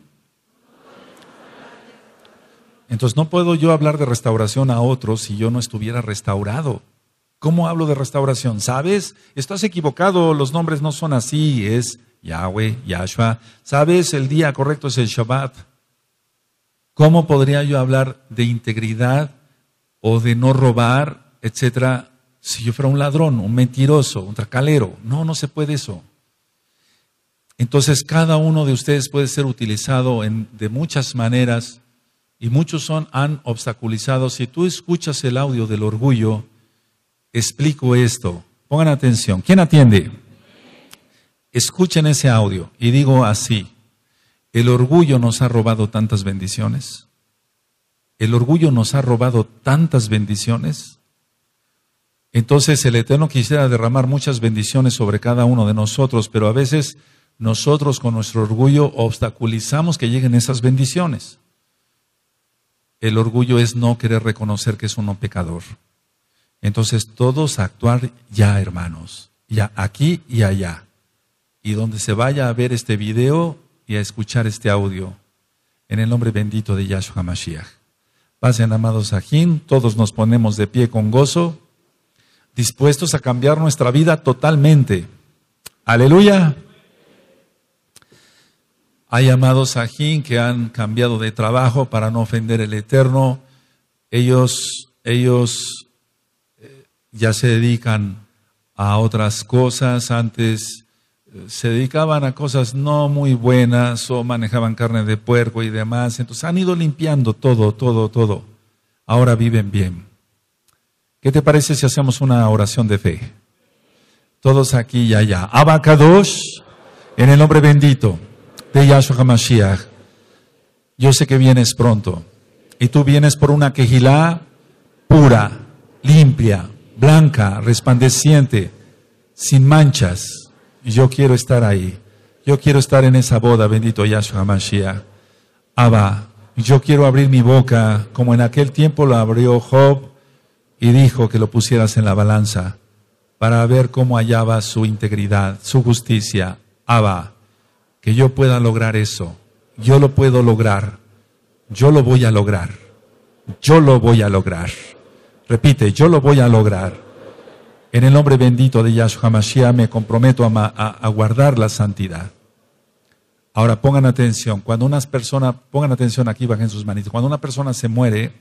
Entonces no puedo yo hablar de restauración a otros si yo no estuviera restaurado. ¿Cómo hablo de restauración? ¿Sabes? Estás equivocado, los nombres no son así, es Yahweh, Yahshua. ¿Sabes? El día correcto es el Shabbat. ¿Cómo podría yo hablar de integridad o de no robar, etcétera? Si yo fuera un ladrón, un mentiroso, un tracalero. No se puede eso. Entonces cada uno de ustedes puede ser utilizado de muchas maneras y muchos han obstaculizado. Si tú escuchas el audio del orgullo, explico esto. Pongan atención. ¿Quién atiende? Escuchen ese audio y digo así. El orgullo nos ha robado tantas bendiciones. El orgullo nos ha robado tantas bendiciones. Entonces el Eterno quisiera derramar muchas bendiciones sobre cada uno de nosotros, pero a veces nosotros con nuestro orgullo obstaculizamos que lleguen esas bendiciones. El orgullo es no querer reconocer que es uno pecador. Entonces todos a actuar ya, hermanos, ya aquí y allá. Y donde se vaya a ver este video y a escuchar este audio, en el nombre bendito de Yahshua HaMashiach. Pasen, amados Sahim, todos nos ponemos de pie con gozo, dispuestos a cambiar nuestra vida totalmente. Aleluya. Hay amados ajín que han cambiado de trabajo para no ofender el Eterno. Ellos ya se dedican a otras cosas. Antes se dedicaban a cosas no muy buenas o manejaban carne de puerco y demás. Entonces han ido limpiando todo. Ahora viven bien. ¿Qué te parece si hacemos una oración de fe? Todos aquí y allá. Abba Kadosh, en el nombre bendito de Yahshua HaMashiach. Yo sé que vienes pronto. Y tú vienes por una quejilá pura, limpia, blanca, resplandeciente, sin manchas. Y yo quiero estar ahí. Yo quiero estar en esa boda, bendito Yahshua HaMashiach. Abba, yo quiero abrir mi boca como en aquel tiempo lo abrió Job y dijo que lo pusieras en la balanza para ver cómo hallaba su integridad, su justicia. Abba, que yo pueda lograr eso. Yo lo puedo lograr. Yo lo voy a lograr. Yo lo voy a lograr. Repite, yo lo voy a lograr. En el nombre bendito de Yahshua HaMashiach me comprometo a guardar la santidad. Ahora pongan atención. Cuando unas personas, pongan atención aquí, bajen sus manitos. Cuando una persona se muere,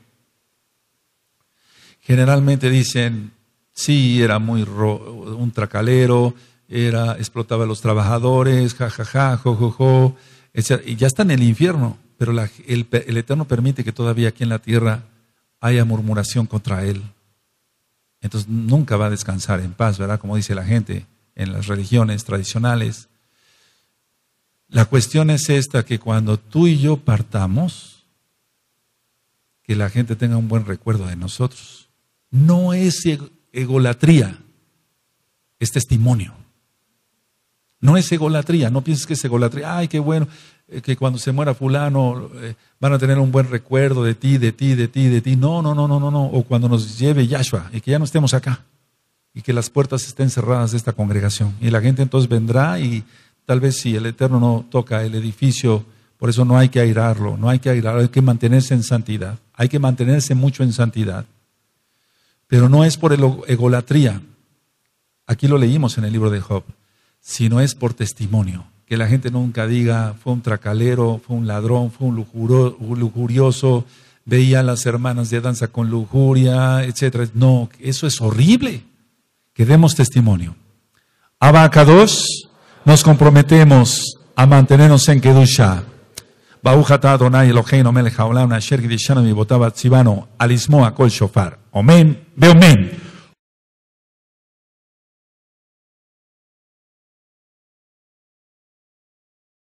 generalmente dicen, sí, era un tracalero, explotaba a los trabajadores, jajaja, jojojo, etc. Y ya está en el infierno, pero el Eterno permite que todavía aquí en la tierra haya murmuración contra él. Entonces nunca va a descansar en paz, ¿verdad? Como dice la gente en las religiones tradicionales. La cuestión es esta, que cuando tú y yo partamos, que la gente tenga un buen recuerdo de nosotros. No es egolatría, es testimonio. No es egolatría, no pienses que es egolatría. Ay, qué bueno, que cuando se muera fulano van a tener un buen recuerdo de ti. No. O cuando nos lleve Yahshua y que ya no estemos acá y que las puertas estén cerradas de esta congregación. Y la gente entonces vendrá y tal vez si el Eterno no toca el edificio, por eso no hay que airarlo, hay que mantenerse en santidad. Hay que mantenerse mucho en santidad. Pero no es por egolatría. Aquí lo leímos en el libro de Job. Sino es por testimonio. Que la gente nunca diga, fue un tracalero, fue un ladrón, fue un lujurioso, veía a las hermanas de danza con lujuria, etc. No, eso es horrible. Que demos testimonio. Abba Kadosh, nos comprometemos a mantenernos en Kedusha. Baruch atah Adonai Eloheinu melech haolam asher kiddushanu mivotav atzivanu al ismoa kol shofar. Amén, ve amén.